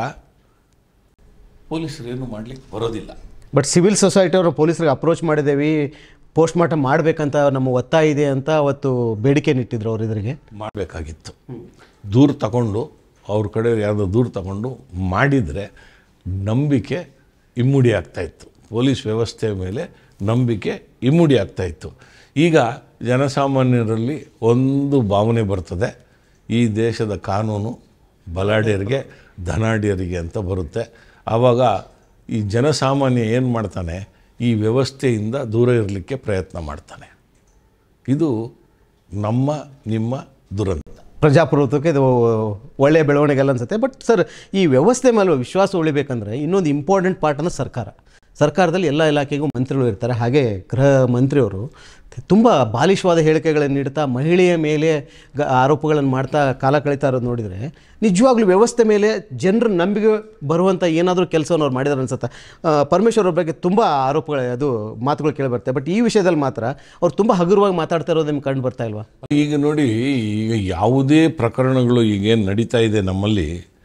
ಪೊಲೀಸರು ಏನು ಮಾಡಲಿಕ್ಕೆ ಬರೋದಿಲ್ಲ. ಬಟ್ ಸಿವಿಲ್ ಸೊಸೈಟಿಯವರು ಪೊಲೀಸರಿಗೆ ಅಪ್ರೋಚ್ ಮಾಡಿದ್ದೇವೆ, ಪೋಸ್ಟ್ ಮಾರ್ಟಮ್ ಮಾಡಬೇಕಂತ ನಮ್ಮ ಒತ್ತಾಯ ಇದೆ ಅಂತ ಅವತ್ತು ಬೇಡಿಕೆ ನಿಟ್ಟಿದ್ರು. ಅವ್ರು ಇದರಿಗೆ ಮಾಡಬೇಕಾಗಿತ್ತು. ದೂರು ತಗೊಂಡು ಅವ್ರ ಕಡೆ ಯಾವುದೋ ದೂರು ತಗೊಂಡು ಮಾಡಿದರೆ ನಂಬಿಕೆ ಇಮ್ಮಡಿ ಆಗ್ತಾಯಿತ್ತು. ಪೊಲೀಸ್ ವ್ಯವಸ್ಥೆಯ ಮೇಲೆ ನಂಬಿಕೆ ಇಮ್ಮಡಿ ಆಗ್ತಾಯಿತ್ತು. ಈಗ ಜನಸಾಮಾನ್ಯರಲ್ಲಿ ಒಂದು ಭಾವನೆ ಬರ್ತದೆ, ಈ ದೇಶದ ಕಾನೂನು ಬಲಾಢ್ಯರಿಗೆ ಧನಾಢ್ಯರಿಗೆ ಅಂತ ಬರುತ್ತೆ. ಆವಾಗ ಈ ಜನಸಾಮಾನ್ಯ ಏನು ಮಾಡ್ತಾನೆ, ಈ ವ್ಯವಸ್ಥೆಯಿಂದ ದೂರ ಇರಲಿಕ್ಕೆ ಪ್ರಯತ್ನ ಮಾಡ್ತಾನೆ. ಇದು ನಮ್ಮ ನಿಮ್ಮ ದುರಂತ. ಪ್ರಜಾಪ್ರಭುತ್ವಕ್ಕೆ ಇದು ಒಳ್ಳೆಯ ಬೆಳವಣಿಗೆ ಅಲ್ಲ ಅನ್ಸುತ್ತೆ. ಬಟ್ ಸರ್, ಈ ವ್ಯವಸ್ಥೆ ಮೇಲೆ ವಿಶ್ವಾಸ ಉಳಿಬೇಕಂದ್ರೆ ಇನ್ನೊಂದು ಇಂಪಾರ್ಟೆಂಟ್ ಪಾರ್ಟ್ ಅಂದರೆ ಸರ್ಕಾರ. ಸರ್ಕಾರದಲ್ಲಿ ಎಲ್ಲ ಇಲಾಖೆಗೂ ಮಂತ್ರಿಗಳು ಇರ್ತಾರೆ. ಹಾಗೆ ಗೃಹ ಮಂತ್ರಿಯವರು ತುಂಬ ಬಾಲಿಶವಾದ ಹೇಳಿಕೆಗಳನ್ನು ನೀಡ್ತಾ ಮಹಿಳೆಯ ಮೇಲೆ ಗ ಆರೋಪಗಳನ್ನು ಮಾಡ್ತಾ ಕಾಲ ಕಳೀತಾ ಇರೋದು ನೋಡಿದರೆ ನಿಜವಾಗ್ಲೂ ವ್ಯವಸ್ಥೆ ಮೇಲೆ ಜನರ ನಂಬಿಕೆ ಬರುವಂಥ ಏನಾದರೂ ಕೆಲಸವನ್ನು ಅವ್ರು ಮಾಡಿದಾರೆ ಅನ್ಸುತ್ತೆ. ಪರಮೇಶ್ವರ್ ಅವ್ರ ಬಗ್ಗೆ ತುಂಬ ಆರೋಪಗಳು, ಅದು ಮಾತುಗಳು ಕೇಳಿಬರ್ತವೆ. ಬಟ್ ಈ ವಿಷಯದಲ್ಲಿ ಮಾತ್ರ ಅವ್ರು ತುಂಬ ಹಗುರವಾಗಿ ಮಾತಾಡ್ತಾ ಇರೋದು ನಿಮ್ಗೆ ಕಂಡು ಬರ್ತಾ ಇಲ್ವಾ? ಈಗ ನೋಡಿ, ಈಗ ಯಾವುದೇ ಪ್ರಕರಣಗಳು ಈಗೇನು ನಡೀತಾ ಇದೆ ನಮ್ಮಲ್ಲಿ,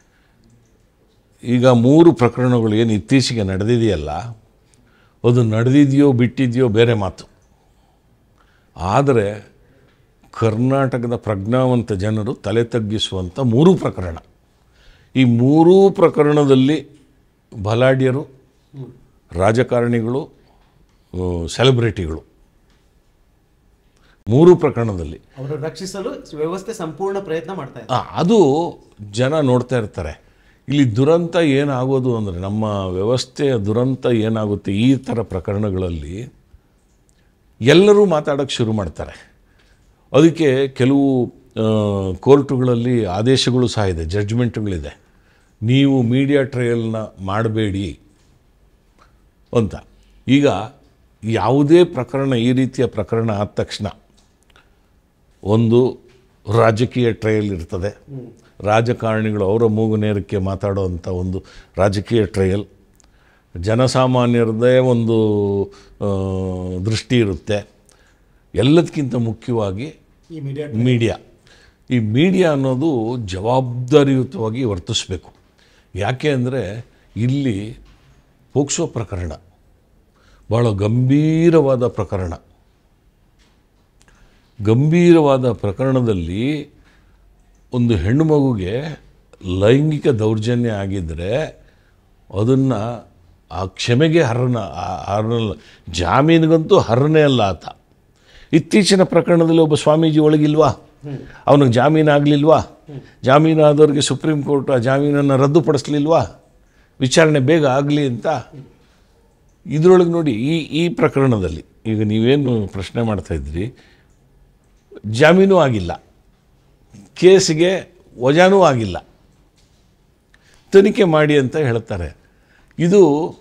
ಈಗ ಮೂರು ಪ್ರಕರಣಗಳು ಏನು ಇತ್ತೀಚೆಗೆ ನಡೆದಿದೆಯಲ್ಲ, ಅದು ನಡೆದಿದೆಯೋ ಬಿಟ್ಟಿದೆಯೋ ಬೇರೆ ಮಾತು. ಆದರೆ ಕರ್ನಾಟಕದ ಪ್ರಜ್ಞಾವಂತ ಜನರು ತಲೆ ತಗ್ಗಿಸುವಂಥ ಮೂರು ಪ್ರಕರಣ. ಈ ಮೂರೂ ಪ್ರಕರಣದಲ್ಲಿ ಬಲಾಢ್ಯರು, ರಾಜಕಾರಣಿಗಳು, ಸೆಲೆಬ್ರಿಟಿಗಳು, ಮೂರು ಪ್ರಕರಣದಲ್ಲಿ ಅವರು ರಕ್ಷಿಸಲು ವ್ಯವಸ್ಥೆ ಸಂಪೂರ್ಣ ಪ್ರಯತ್ನ ಮಾಡ್ತಾ ಇದ್ದಾರೆ. ಅದು ಜನ ನೋಡ್ತಾ ಇರ್ತಾರೆ. ಇಲ್ಲಿ ದುರಂತ ಏನಾಗೋದು ಅಂದರೆ, ನಮ್ಮ ವ್ಯವಸ್ಥೆಯ ದುರಂತ ಏನಾಗುತ್ತೆ ಈ ಥರ ಪ್ರಕರಣಗಳಲ್ಲಿ, ಎಲ್ಲರೂ ಮಾತಾಡೋಕ್ಕೆ ಶುರು ಮಾಡ್ತಾರೆ. ಅದಕ್ಕೆ ಕೆಲವು ಕೋರ್ಟುಗಳಲ್ಲಿ ಆದೇಶಗಳು ಸಹ ಇದೆ, ಜಡ್ಜ್ಮೆಂಟ್ಗಳಿದೆ, ನೀವು ಮೀಡಿಯಾ ಟ್ರಯಲ್ನ ಮಾಡಬೇಡಿ ಅಂತ. ಈಗ ಯಾವುದೇ ಪ್ರಕರಣ, ಈ ರೀತಿಯ ಪ್ರಕರಣ ಆದ ತಕ್ಷಣ ಒಂದು ರಾಜಕೀಯ ಟ್ರಯಲ್ ಇರ್ತದೆ. ರಾಜಕಾರಣಿಗಳು ಅವರ ಮೂಗು ನೇರಕ್ಕೆ ಮಾತಾಡೋವಂಥ ಒಂದು ರಾಜಕೀಯ ಟ್ರಯಲ್. ಜನಸಾಮಾನ್ಯರದೇ ಒಂದು ದೃಷ್ಟಿ ಇರುತ್ತೆ. ಎಲ್ಲದಕ್ಕಿಂತ ಮುಖ್ಯವಾಗಿ ಮೀಡಿಯಾ. ಈ ಮೀಡಿಯಾ ಅನ್ನೋದು ಜವಾಬ್ದಾರಿಯುತವಾಗಿ ವರ್ತಿಸಬೇಕು. ಯಾಕೆ ಅಂದರೆ ಇಲ್ಲಿ ಪೋಕ್ಸೋ ಪ್ರಕರಣ ಭಾಳ ಗಂಭೀರವಾದ ಪ್ರಕರಣ. ಗಂಭೀರವಾದ ಪ್ರಕರಣದಲ್ಲಿ ಒಂದು ಹೆಣ್ಣು ಮಗುಗೆ ಲೈಂಗಿಕ ದೌರ್ಜನ್ಯ ಆಗಿದ್ದರೆ ಅದನ್ನು ಆ ಕ್ಷಮೆಗೆ ಹರಣ ಹರಣ ಜಾಮೀನಿಗಂತೂ ಹರನೇ ಅಲ್ಲ ಆತ. ಇತ್ತೀಚಿನ ಪ್ರಕರಣದಲ್ಲಿ ಒಬ್ಬ ಸ್ವಾಮೀಜಿ ಒಳಗಿಲ್ವಾ, ಅವನಿಗೆ ಜಾಮೀನು ಆಗಲಿಲ್ವಾ, ಜಾಮೀನು ಆದವ್ರಿಗೆ ಸುಪ್ರೀಂ ಕೋರ್ಟ್ ಆ ಜಾಮೀನನ್ನು ರದ್ದುಪಡಿಸಲಿಲ್ವಾ, ವಿಚಾರಣೆ ಬೇಗ ಆಗಲಿ ಅಂತ. ಇದರೊಳಗೆ ನೋಡಿ, ಈ ಈ ಪ್ರಕರಣದಲ್ಲಿ ಈಗ ನೀವೇನು ಪ್ರಶ್ನೆ ಮಾಡ್ತಾಯಿದ್ರಿ, ಜಾಮೀನು ಆಗಿಲ್ಲ, ಕೇಸಿಗೆ ವಜಾನೂ ಆಗಿಲ್ಲ, ತನಿಖೆ ಮಾಡಿ ಅಂತ ಹೇಳ್ತಾರೆ. ಇದು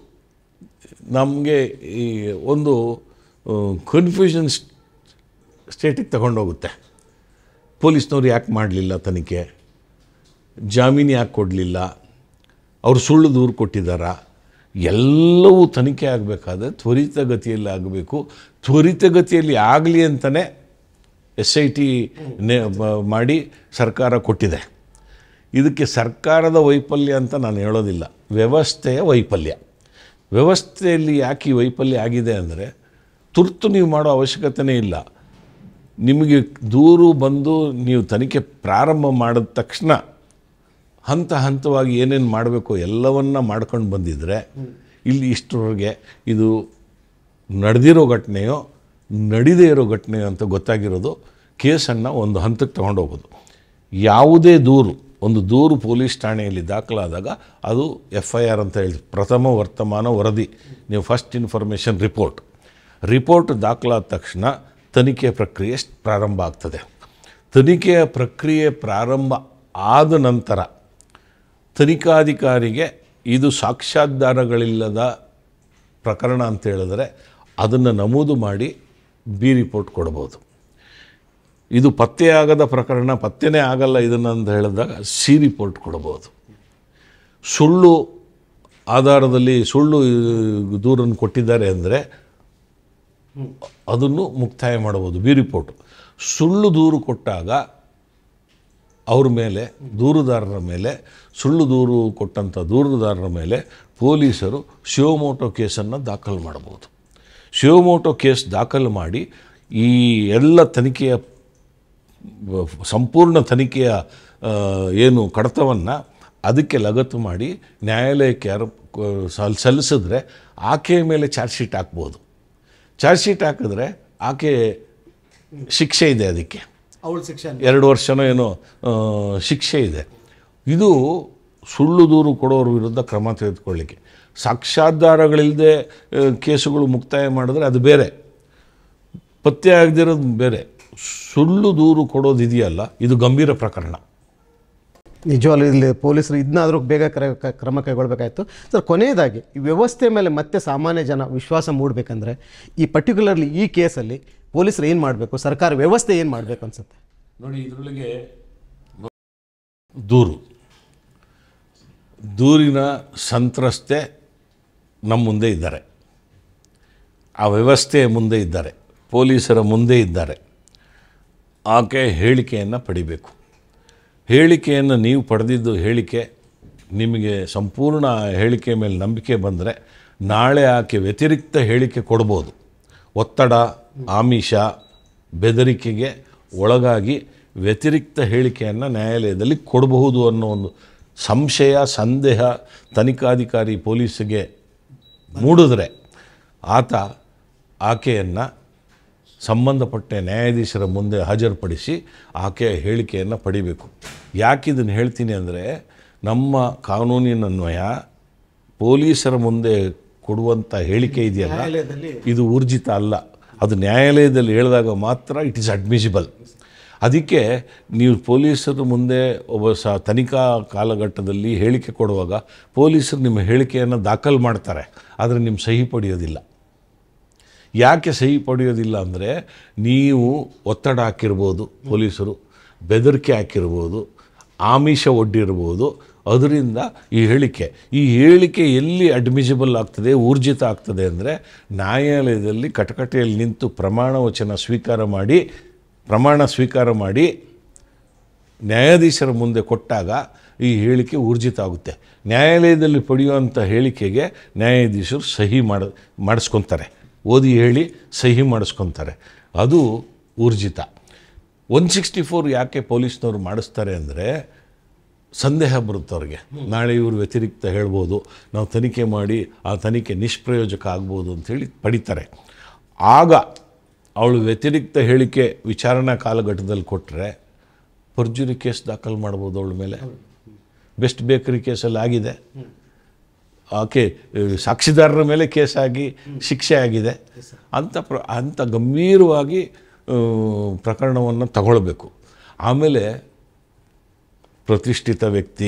ನಮಗೆ ಈ ಒಂದು ಕನ್ಫ್ಯೂಷನ್ ಸ್ಟೇಟಿಗೆ ತಗೊಂಡೋಗುತ್ತೆ. ಪೊಲೀಸ್ನವ್ರು ಯಾಕೆ ಮಾಡಲಿಲ್ಲ ತನಿಖೆ, ಜಾಮೀನು ಯಾಕೆ ಕೊಡಲಿಲ್ಲ, ಅವರು ಸುಳ್ಳು ದೂರು ಕೊಟ್ಟಿದ್ದಾರಾ, ಎಲ್ಲವೂ ತನಿಖೆ ಆಗಬೇಕಾದ್ರೆ ತ್ವರಿತಗತಿಯಲ್ಲಿ ಆಗಬೇಕು. ತ್ವರಿತಗತಿಯಲ್ಲಿ ಆಗಲಿ ಅಂತಲೇ ಎಸ್ ಐ ಟಿ ನೇ ಮಾಡಿ ಸರ್ಕಾರ ಕೊಟ್ಟಿದೆ. ಇದಕ್ಕೆ ಸರ್ಕಾರದ ವೈಫಲ್ಯ ಅಂತ ನಾನು ಹೇಳೋದಿಲ್ಲ, ವ್ಯವಸ್ಥೆಯ ವೈಫಲ್ಯ. ವ್ಯವಸ್ಥೆಯಲ್ಲಿ ಯಾಕೆ ಈ ವೈಫಲ್ಯ ಆಗಿದೆ ಅಂದರೆ, ತುರ್ತು ನೀವು ಮಾಡೋ ಅವಶ್ಯಕತೆಯೇ ಇಲ್ಲ. ನಿಮಗೆ ದೂರು ಬಂದು ನೀವು ತನಿಖೆ ಪ್ರಾರಂಭ ಮಾಡಿದ ತಕ್ಷಣ ಹಂತ ಹಂತವಾಗಿ ಏನೇನು ಮಾಡಬೇಕು ಎಲ್ಲವನ್ನ ಮಾಡ್ಕೊಂಡು ಬಂದಿದ್ದರೆ ಇಲ್ಲಿ ಇಷ್ಟರವರೆಗೆ ಇದು ನಡೆದಿರೋ ಘಟನೆಯೋ ನಡೀದೇ ಇರೋ ಘಟನೆಯೋ ಅಂತ ಗೊತ್ತಾಗಿರೋದು. ಕೇಸನ್ನು ಒಂದು ಹಂತಕ್ಕೆ ತೊಗೊಂಡೋಗೋದು. ಯಾವುದೇ ದೂರು, ಒಂದು ದೂರು ಪೊಲೀಸ್ ಠಾಣೆಯಲ್ಲಿ ದಾಖಲಾದಾಗ ಅದು ಎಫ್ ಐ ಆರ್ ಅಂತ ಹೇಳಿ ಪ್ರಥಮ ವರ್ತಮಾನ ವರದಿ, ನೀವು ಫಸ್ಟ್ ಇನ್ಫಾರ್ಮೇಷನ್ ರಿಪೋರ್ಟ್ ರಿಪೋರ್ಟ್ ದಾಖಲಾದ ತಕ್ಷಣ ತನಿಖೆ ಪ್ರಕ್ರಿಯೆ ಪ್ರಾರಂಭ ಆಗ್ತದೆ. ತನಿಖೆಯ ಪ್ರಕ್ರಿಯೆ ಪ್ರಾರಂಭ ಆದ ನಂತರ ತನಿಖಾಧಿಕಾರಿಗೆ ಇದು ಸಾಕ್ಷ್ಯಾಧಾರಗಳಿಲ್ಲದ ಪ್ರಕರಣ ಅಂತ ಹೇಳಿದ್ರೆ ಅದನ್ನು ನಮೂದು ಮಾಡಿ ಬಿ ರಿಪೋರ್ಟ್ ಕೊಡ್ಬೋದು. ಇದು ಪತ್ತೆಯಾಗದ ಪ್ರಕರಣ, ಪತ್ತೆನೇ ಆಗಲ್ಲ ಇದನ್ನು ಅಂತ ಹೇಳಿದಾಗ ಸಿ ರಿಪೋರ್ಟ್ ಕೊಡ್ಬೋದು. ಸುಳ್ಳು ಆಧಾರದಲ್ಲಿ ಸುಳ್ಳು ದೂರನ್ನು ಕೊಟ್ಟಿದ್ದಾರೆ ಅಂದರೆ ಅದನ್ನು ಮುಕ್ತಾಯ ಮಾಡ್ಬೋದು ಬಿ ರಿಪೋರ್ಟ್. ಸುಳ್ಳು ದೂರು ಕೊಟ್ಟಾಗ ಅವ್ರ ಮೇಲೆ, ದೂರುದಾರರ ಮೇಲೆ, ಸುಳ್ಳು ದೂರು ಕೊಟ್ಟಂಥ ದೂರುದಾರರ ಮೇಲೆ ಪೊಲೀಸರು ಶಿವಮೋಟೋ ಕೇಸನ್ನು ದಾಖಲು ಮಾಡ್ಬೋದು. ಶಿವಮೋಟೋ ಕೇಸ್ ದಾಖಲು ಮಾಡಿ ಈ ಎಲ್ಲ ತನಿಖೆಯ ಸಂಪೂರ್ಣ ತನಿಖೆಯ ಏನು ಕಡತವನ್ನು ಅದಕ್ಕೆ ಲಗತ್ತು ಮಾಡಿ ನ್ಯಾಯಾಲಯಕ್ಕೆ ಯಾರು ಸಲ್ ಸಲ್ಲಿಸಿದ್ರೆ ಆಕೆಯ ಮೇಲೆ ಚಾರ್ಜ್ ಶೀಟ್ ಹಾಕ್ಬೋದು. ಚಾರ್ಜ್ ಶೀಟ್ ಹಾಕಿದ್ರೆ ಆಕೆ ಶಿಕ್ಷೆ ಇದೆ, ಅದಕ್ಕೆ ಅವಳ ಶಿಕ್ಷೆ ಎರಡು ವರ್ಷನೋ ಏನೋ ಶಿಕ್ಷೆ ಇದೆ. ಇದು ಸುಳ್ಳು ದೂರು ಕೊಡೋರ ವಿರುದ್ಧ ಕ್ರಮ ತೆಗೆದುಕೊಳ್ಳಿಕ್ಕೆ. ಸಾಕ್ಷ್ಯಾಧಾರಗಳಿಲ್ಲದೆ ಕೇಸುಗಳು ಮುಕ್ತಾಯ ಮಾಡಿದ್ರೆ ಅದು ಬೇರೆ, ಪತ್ತೆ ಆಗದಿರೋದು ಬೇರೆ. ಸುಳ್ಳು ದೂರು ಕೊಡೋದಿದೆಯಲ್ಲ, ಇದು ಗಂಭೀರ ಪ್ರಕರಣ. ನಿಜವಾಗ್ಲೂ ಇಲ್ಲಿ ಪೊಲೀಸರು ಇದನ್ನಾದರೂ ಬೇಗ ಕ್ರ ಕ್ರಮ ಕೈಗೊಳ್ಳಬೇಕಾಯಿತು. ಸರ್, ಕೊನೆಯದಾಗಿ ಈ ವ್ಯವಸ್ಥೆ ಮೇಲೆ ಮತ್ತೆ ಸಾಮಾನ್ಯ ಜನ ವಿಶ್ವಾಸ ಮೂಡಬೇಕಂದ್ರೆ ಈ ಪರ್ಟಿಕ್ಯುಲರ್ಲಿ ಈ ಕೇಸಲ್ಲಿ ಪೊಲೀಸರು ಏನು ಮಾಡಬೇಕು, ಸರ್ಕಾರ ವ್ಯವಸ್ಥೆ ಏನು ಮಾಡಬೇಕು ಅನ್ಸುತ್ತೆ? ನೋಡಿ, ಇದರೊಳಗೆ ದೂರು ದೂರಿನ ಸಂತ್ರಸ್ತೆ ನಮ್ಮ ಮುಂದೆ ಇದ್ದಾರೆ, ಆ ವ್ಯವಸ್ಥೆಯ ಮುಂದೆ ಇದ್ದಾರೆ, ಪೊಲೀಸರ ಮುಂದೆ ಇದ್ದಾರೆ. ಆಕೆ ಹೇಳಿಕೆಯನ್ನು ಪಡಿಬೇಕು. ಹೇಳಿಕೆಯನ್ನು ನೀವು ಪಡೆದಿದ್ದು ಹೇಳಿಕೆ ನಿಮಗೆ ಸಂಪೂರ್ಣ ಹೇಳಿಕೆ ಮೇಲೆ ನಂಬಿಕೆ ಬಂದರೆ ನಾಳೆ ಆಕೆ ವ್ಯತಿರಿಕ್ತ ಹೇಳಿಕೆ ಕೊಡ್ಬೋದು. ಒತ್ತಡ, ಆಮಿಷ, ಬೆದರಿಕೆಗೆ ಒಳಗಾಗಿ ವ್ಯತಿರಿಕ್ತ ಹೇಳಿಕೆಯನ್ನು ನ್ಯಾಯಾಲಯದಲ್ಲಿ ಕೊಡಬಹುದು ಅನ್ನೋ ಒಂದು ಸಂಶಯ, ಸಂದೇಹ ತನಿಖಾಧಿಕಾರಿ ಪೊಲೀಸಿಗೆ ಮೂಡಿದ್ರೆ ಆತ ಆಕೆಯನ್ನು ಸಂಬಂಧಪಟ್ಟ ನ್ಯಾಯಾಧೀಶರ ಮುಂದೆ ಹಾಜರುಪಡಿಸಿ ಆಕೆಯ ಹೇಳಿಕೆಯನ್ನು ಪಡಿಬೇಕು. ಯಾಕೆ ಇದನ್ನು ಹೇಳ್ತೀನಿ ಅಂದರೆ, ನಮ್ಮ ಕಾನೂನಿನನ್ವಯ ಪೊಲೀಸರ ಮುಂದೆ ಕೊಡುವಂಥ ಹೇಳಿಕೆ ಇದೆಯಲ್ಲ, ಇದು ಊರ್ಜಿತ ಅಲ್ಲ. ಅದು ನ್ಯಾಯಾಲಯದಲ್ಲಿ ಹೇಳಿದಾಗ ಮಾತ್ರ ಇಟ್ ಈಸ್ ಅಡ್ಮಿಸಿಬಲ್. ಅದಕ್ಕೆ ನೀವು ಪೊಲೀಸರ ಮುಂದೆ ಒಬ್ಬ ಸ ತನಿಖಾ ಕಾಲಘಟ್ಟದಲ್ಲಿ ಹೇಳಿಕೆ ಕೊಡುವಾಗ ಪೊಲೀಸರು ನಿಮ್ಮ ಹೇಳಿಕೆಯನ್ನು ದಾಖಲು ಮಾಡ್ತಾರೆ, ಆದರೆ ನಿಮ್ಮ ಸಹಿ ಪಡೆಯೋದಿಲ್ಲ. ಯಾಕೆ ಸಹಿ ಪಡೆಯೋದಿಲ್ಲ ಅಂದರೆ, ನೀವು ಒತ್ತಡ ಹಾಕಿರ್ಬೋದು, ಪೊಲೀಸರು ಬೆದರಿಕೆ ಹಾಕಿರ್ಬೋದು, ಆಮಿಷ ಒಡ್ಡಿರ್ಬೋದು. ಅದರಿಂದ ಈ ಹೇಳಿಕೆ ಈ ಹೇಳಿಕೆ ಎಲ್ಲಿ ಅಡ್ಮಿಸಿಬಲ್ ಆಗ್ತದೆ, ಊರ್ಜಿತ ಆಗ್ತದೆ ಅಂದರೆ, ನ್ಯಾಯಾಲಯದಲ್ಲಿ ಕಟಕಟೆಯಲ್ಲಿ ನಿಂತು ಪ್ರಮಾಣ ವಚನ ಸ್ವೀಕಾರ ಮಾಡಿ ಪ್ರಮಾಣ ಸ್ವೀಕಾರ ಮಾಡಿ ನ್ಯಾಯಾಧೀಶರ ಮುಂದೆ ಕೊಟ್ಟಾಗ ಈ ಹೇಳಿಕೆ ಊರ್ಜಿತ ಆಗುತ್ತೆ. ನ್ಯಾಯಾಲಯದಲ್ಲಿ ಪಡೆಯುವಂಥ ಹೇಳಿಕೆಗೆ ನ್ಯಾಯಾಧೀಶರು ಸಹಿ ಮಾಡಿ ಮಾಡಿಸ್ಕೊತಾರೆ, ಓದಿ ಹೇಳಿ ಸಹಿ ಮಾಡಿಸ್ಕೊತಾರೆ. ಅದು ಊರ್ಜಿತ. ಒನ್ ಸಿಕ್ಸ್ಟಿ ಫೋರ್ ಯಾಕೆ ಪೊಲೀಸ್ನವರು ಮಾಡಿಸ್ತಾರೆ ಅಂದರೆ ಸಂದೇಹ ಬರುತ್ತೆ ಅವ್ರಿಗೆ, ನಾಳೆ ಇವರು ವ್ಯತಿರಿಕ್ತ ಹೇಳ್ಬೋದು, ನಾವು ತನಿಖೆ ಮಾಡಿ ಆ ತನಿಖೆ ನಿಷ್ಪ್ರಯೋಜಕ ಆಗ್ಬೋದು ಅಂಥೇಳಿ ಪಡಿತಾರೆ. ಆಗ ಅವಳು ವ್ಯತಿರಿಕ್ತ ಹೇಳಿಕೆ ವಿಚಾರಣಾ ಕಾಲಘಟ್ಟದಲ್ಲಿ ಕೊಟ್ಟರೆ ಪರ್ಜುರಿ ಕೇಸ್ ದಾಖಲು ಮಾಡ್ಬೋದು ಅವಳ ಮೇಲೆ. ಬೆಸ್ಟ್ ಬೇಕರಿ ಕೇಸಲ್ಲಿ ಆಗಿದೆ, ಆಕೆ ಸಾಕ್ಷಿದಾರರ ಮೇಲೆ ಕೇಸಾಗಿ ಶಿಕ್ಷೆ ಆಗಿದೆ. ಅಂಥ ಪ್ರ ಅಂಥ ಗಂಭೀರವಾಗಿ ಪ್ರಕರಣವನ್ನು ತಗೊಳ್ಬೇಕು. ಆಮೇಲೆ ಪ್ರತಿಷ್ಠಿತ ವ್ಯಕ್ತಿ,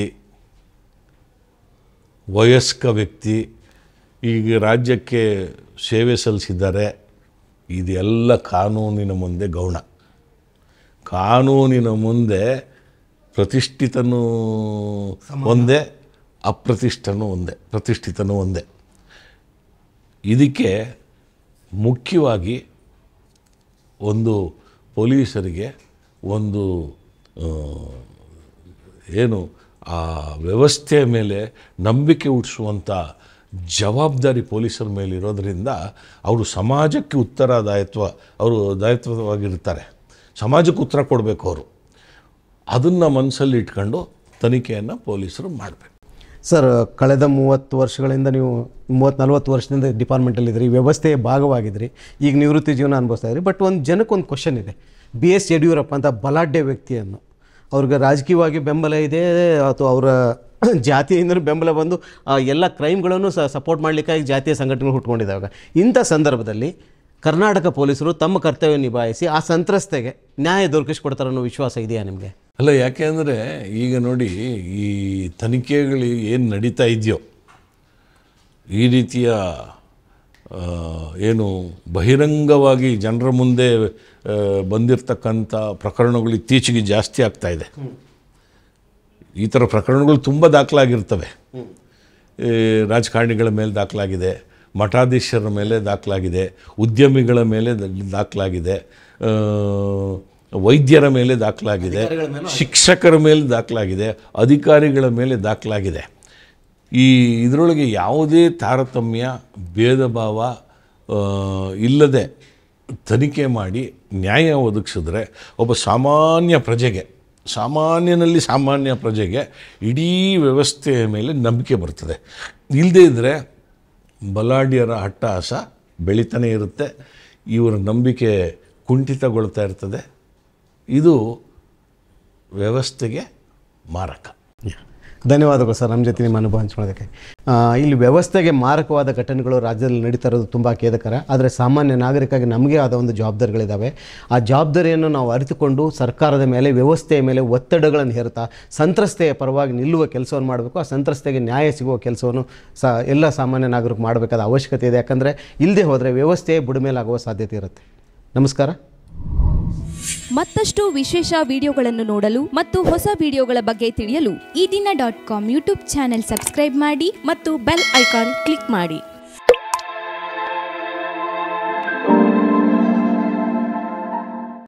ವಯಸ್ಕ ವ್ಯಕ್ತಿ, ಈಗ ರಾಜ್ಯಕ್ಕೆ ಸೇವೆ ಸಲ್ಲಿಸಿದ್ದಾರೆ, ಇದೆಲ್ಲ ಕಾನೂನಿನ ಮುಂದೆ ಗೌಣ. ಕಾನೂನಿನ ಮುಂದೆ ಪ್ರತಿಷ್ಠಿತನೂ ಒಂದೇ, ಅಪ್ರತಿಷ್ಠನೂ ಒಂದೇ, ಪ್ರತಿಷ್ಠಿತನೂ ಒಂದೇ. ಇದಕ್ಕೆ ಮುಖ್ಯವಾಗಿ ಒಂದು ಪೊಲೀಸರಿಗೆ ಒಂದು ಏನು ಆ ವ್ಯವಸ್ಥೆಯ ಮೇಲೆ ನಂಬಿಕೆ ಹುಟ್ಟಿಸುವಂಥ ಜವಾಬ್ದಾರಿ ಪೊಲೀಸರ ಮೇಲೆ ಇರೋದರಿಂದ ಅವರು ಸಮಾಜಕ್ಕೆ ಉತ್ತರದಾಯಿತ್ವ ಅವರು ದಾಯಿತ್ವವಾಗಿರ್ತಾರೆ. ಸಮಾಜಕ್ಕೆ ಉತ್ತರ ಕೊಡಬೇಕು ಅವರು. ಅದನ್ನು ಮನಸ್ಸಲ್ಲಿ ಇಟ್ಕೊಂಡು ತನಿಖೆಯನ್ನು ಪೊಲೀಸರು ಮಾಡಬೇಕು. ಸರ್, ಕಳೆದ ಮೂವತ್ತು ವರ್ಷಗಳಿಂದ ನೀವು ಮೂವತ್ತು ನಲ್ವತ್ತು ವರ್ಷದಿಂದ ಡಿಪಾರ್ಟ್ಮೆಂಟಲ್ಲಿದ್ರಿ, ವ್ಯವಸ್ಥೆಯ ಭಾಗವಾಗಿದ್ರಿ, ಈಗ ನಿವೃತ್ತಿ ಜೀವನ ಅನುಭವಿಸ್ತಾ ಇದ್ರಿ. ಬಟ್ ಒಂದು ಜನಕ್ಕೆ ಒಂದು ಕ್ವಶನ್ ಇದೆ. ಬಿ ಎಸ್ ಯಡಿಯೂರಪ್ಪ ಅಂತ ಬಲಾಢ್ಯ ವ್ಯಕ್ತಿಯನ್ನು, ಅವ್ರಿಗೆ ರಾಜಕೀಯವಾಗಿ ಬೆಂಬಲ ಇದೆ ಅಥವಾ ಅವರ ಜಾತಿಯಿಂದಲೂ ಬೆಂಬಲ ಬಂದು ಎಲ್ಲ ಕ್ರೈಮ್ಗಳನ್ನು ಸ ಸಪೋರ್ಟ್ ಮಾಡಲಿಕ್ಕಾಗಿ ಜಾತಿಯ ಸಂಘಟನೆಗಳು ಹುಟ್ಕೊಂಡಿದ್ದಾವೆ. ಇಂಥ ಸಂದರ್ಭದಲ್ಲಿ ಕರ್ನಾಟಕ ಪೊಲೀಸರು ತಮ್ಮ ಕರ್ತವ್ಯ ನಿಭಾಯಿಸಿ ಆ ಸಂತ್ರಸ್ತೆಗೆ ನ್ಯಾಯ ದೊರಕಿಸ್ಕೊಡ್ತಾರೆ ಅನ್ನೋ ವಿಶ್ವಾಸ ಇದೆಯಾ ನಿಮಗೆ? ಅಲ್ಲ, ಯಾಕೆ ಅಂದರೆ ಈಗ ನೋಡಿ, ಈ ತನಿಖೆಗಳು ಏನು ನಡೀತಾ ಇದೆಯೋ, ಈ ರೀತಿಯ ಏನು ಬಹಿರಂಗವಾಗಿ ಜನರ ಮುಂದೆ ಬಂದಿರತಕ್ಕಂಥ ಪ್ರಕರಣಗಳು ಇತ್ತೀಚೆಗೆ ಜಾಸ್ತಿ ಆಗ್ತಾ ಇದೆ. ಈ ಥರ ಪ್ರಕರಣಗಳು ತುಂಬ ದಾಖಲಾಗಿರ್ತವೆ. ರಾಜಕಾರಣಿಗಳ ಮೇಲೆ ದಾಖಲಾಗಿದೆ, ಮಠಾಧೀಶರ ಮೇಲೆ ದಾಖಲಾಗಿದೆ, ಉದ್ಯಮಿಗಳ ಮೇಲೆ ದಾಖಲಾಗಿದೆ, ವೈದ್ಯರ ಮೇಲೆ ದಾಖಲಾಗಿದೆ, ಶಿಕ್ಷಕರ ಮೇಲೆ ದಾಖಲಾಗಿದೆ, ಅಧಿಕಾರಿಗಳ ಮೇಲೆ ದಾಖಲಾಗಿದೆ. ಈ ಇದರೊಳಗೆ ಯಾವುದೇ ತಾರತಮ್ಯ ಭೇದ ಭಾವ ಇಲ್ಲದೆ ತನಿಖೆ ಮಾಡಿ ನ್ಯಾಯ ಒದಗಿಸಿದ್ರೆ ಒಬ್ಬ ಸಾಮಾನ್ಯ ಪ್ರಜೆಗೆ, ಸಾಮಾನ್ಯನಲ್ಲಿ ಸಾಮಾನ್ಯ ಪ್ರಜೆಗೆ ಇಡೀ ವ್ಯವಸ್ಥೆಯ ಮೇಲೆ ನಂಬಿಕೆ ಬರ್ತದೆ. ಇಲ್ಲದೇ ಇದ್ದರೆ ಬಲಾಢ್ಯರ ಹಟ್ಟಹಾಸ ಬೆಳೀತಾನೆ ಇರುತ್ತೆ, ಇವರ ನಂಬಿಕೆ ಕುಂಠಿತಗೊಳ್ತಾ ಇರ್ತದೆ. ಇದು ವ್ಯವಸ್ಥೆಗೆ ಮಾರಕ. ಧನ್ಯವಾದಗಳು ಸರ್, ನಮ್ಮ ಜೊತೆ ನಿಮ್ಮ ಅನುಭವ ಹಂಚ್ಕೊಳ್ಳೋದಕ್ಕೆ. ಇಲ್ಲಿ ವ್ಯವಸ್ಥೆಗೆ ಮಾರಕವಾದ ಘಟನೆಗಳು ರಾಜ್ಯದಲ್ಲಿ ನಡೀತಾ ಇರೋದು ತುಂಬ ಖೇದಕರ. ಆದರೆ ಸಾಮಾನ್ಯ ನಾಗರಿಕಾಗಿ ನಮಗೆ ಆದ ಒಂದು ಜವಾಬ್ದಾರಿಗಳಿದ್ದಾವೆ. ಆ ಜವಾಬ್ದಾರಿಯನ್ನು ನಾವು ಅರಿತುಕೊಂಡು ಸರ್ಕಾರದ ಮೇಲೆ, ವ್ಯವಸ್ಥೆಯ ಮೇಲೆ ಒತ್ತಡಗಳನ್ನು ಹೇರ್ತಾ ಸಂತ್ರಸ್ತೆಯ ಪರವಾಗಿ ನಿಲ್ಲುವ ಕೆಲಸವನ್ನು ಮಾಡಬೇಕು. ಆ ಸಂತ್ರಸ್ತೆಗೆ ನ್ಯಾಯ ಸಿಗುವ ಕೆಲಸವನ್ನು ಸಹ ಎಲ್ಲ ಸಾಮಾನ್ಯ ನಾಗರಿಕರು ಮಾಡಬೇಕಾದ ಅವಶ್ಯಕತೆ ಇದೆ. ಯಾಕಂದರೆ ಇಲ್ಲದೆ ಹೋದರೆ ವ್ಯವಸ್ಥೆಯೇ ಬುಡಮೇಲಾಗುವ ಸಾಧ್ಯತೆ ಇರುತ್ತೆ. ನಮಸ್ಕಾರ. ಮತ್ತಷ್ಟು ವಿಶೇಷ ವಿಡಿಯೋಗಳನ್ನು ನೋಡಲು ಮತ್ತು ಹೊಸ ವಿಡಿಯೋಗಳ ಬಗ್ಗೆ ತಿಳಿಯಲು Ee Dina dot com YouTube channel subscribe ಮಾಡಿ ಮತ್ತು ಬೆಲ್ ಐಕಾನ್ ಕ್ಲಿಕ್ ಮಾಡಿ.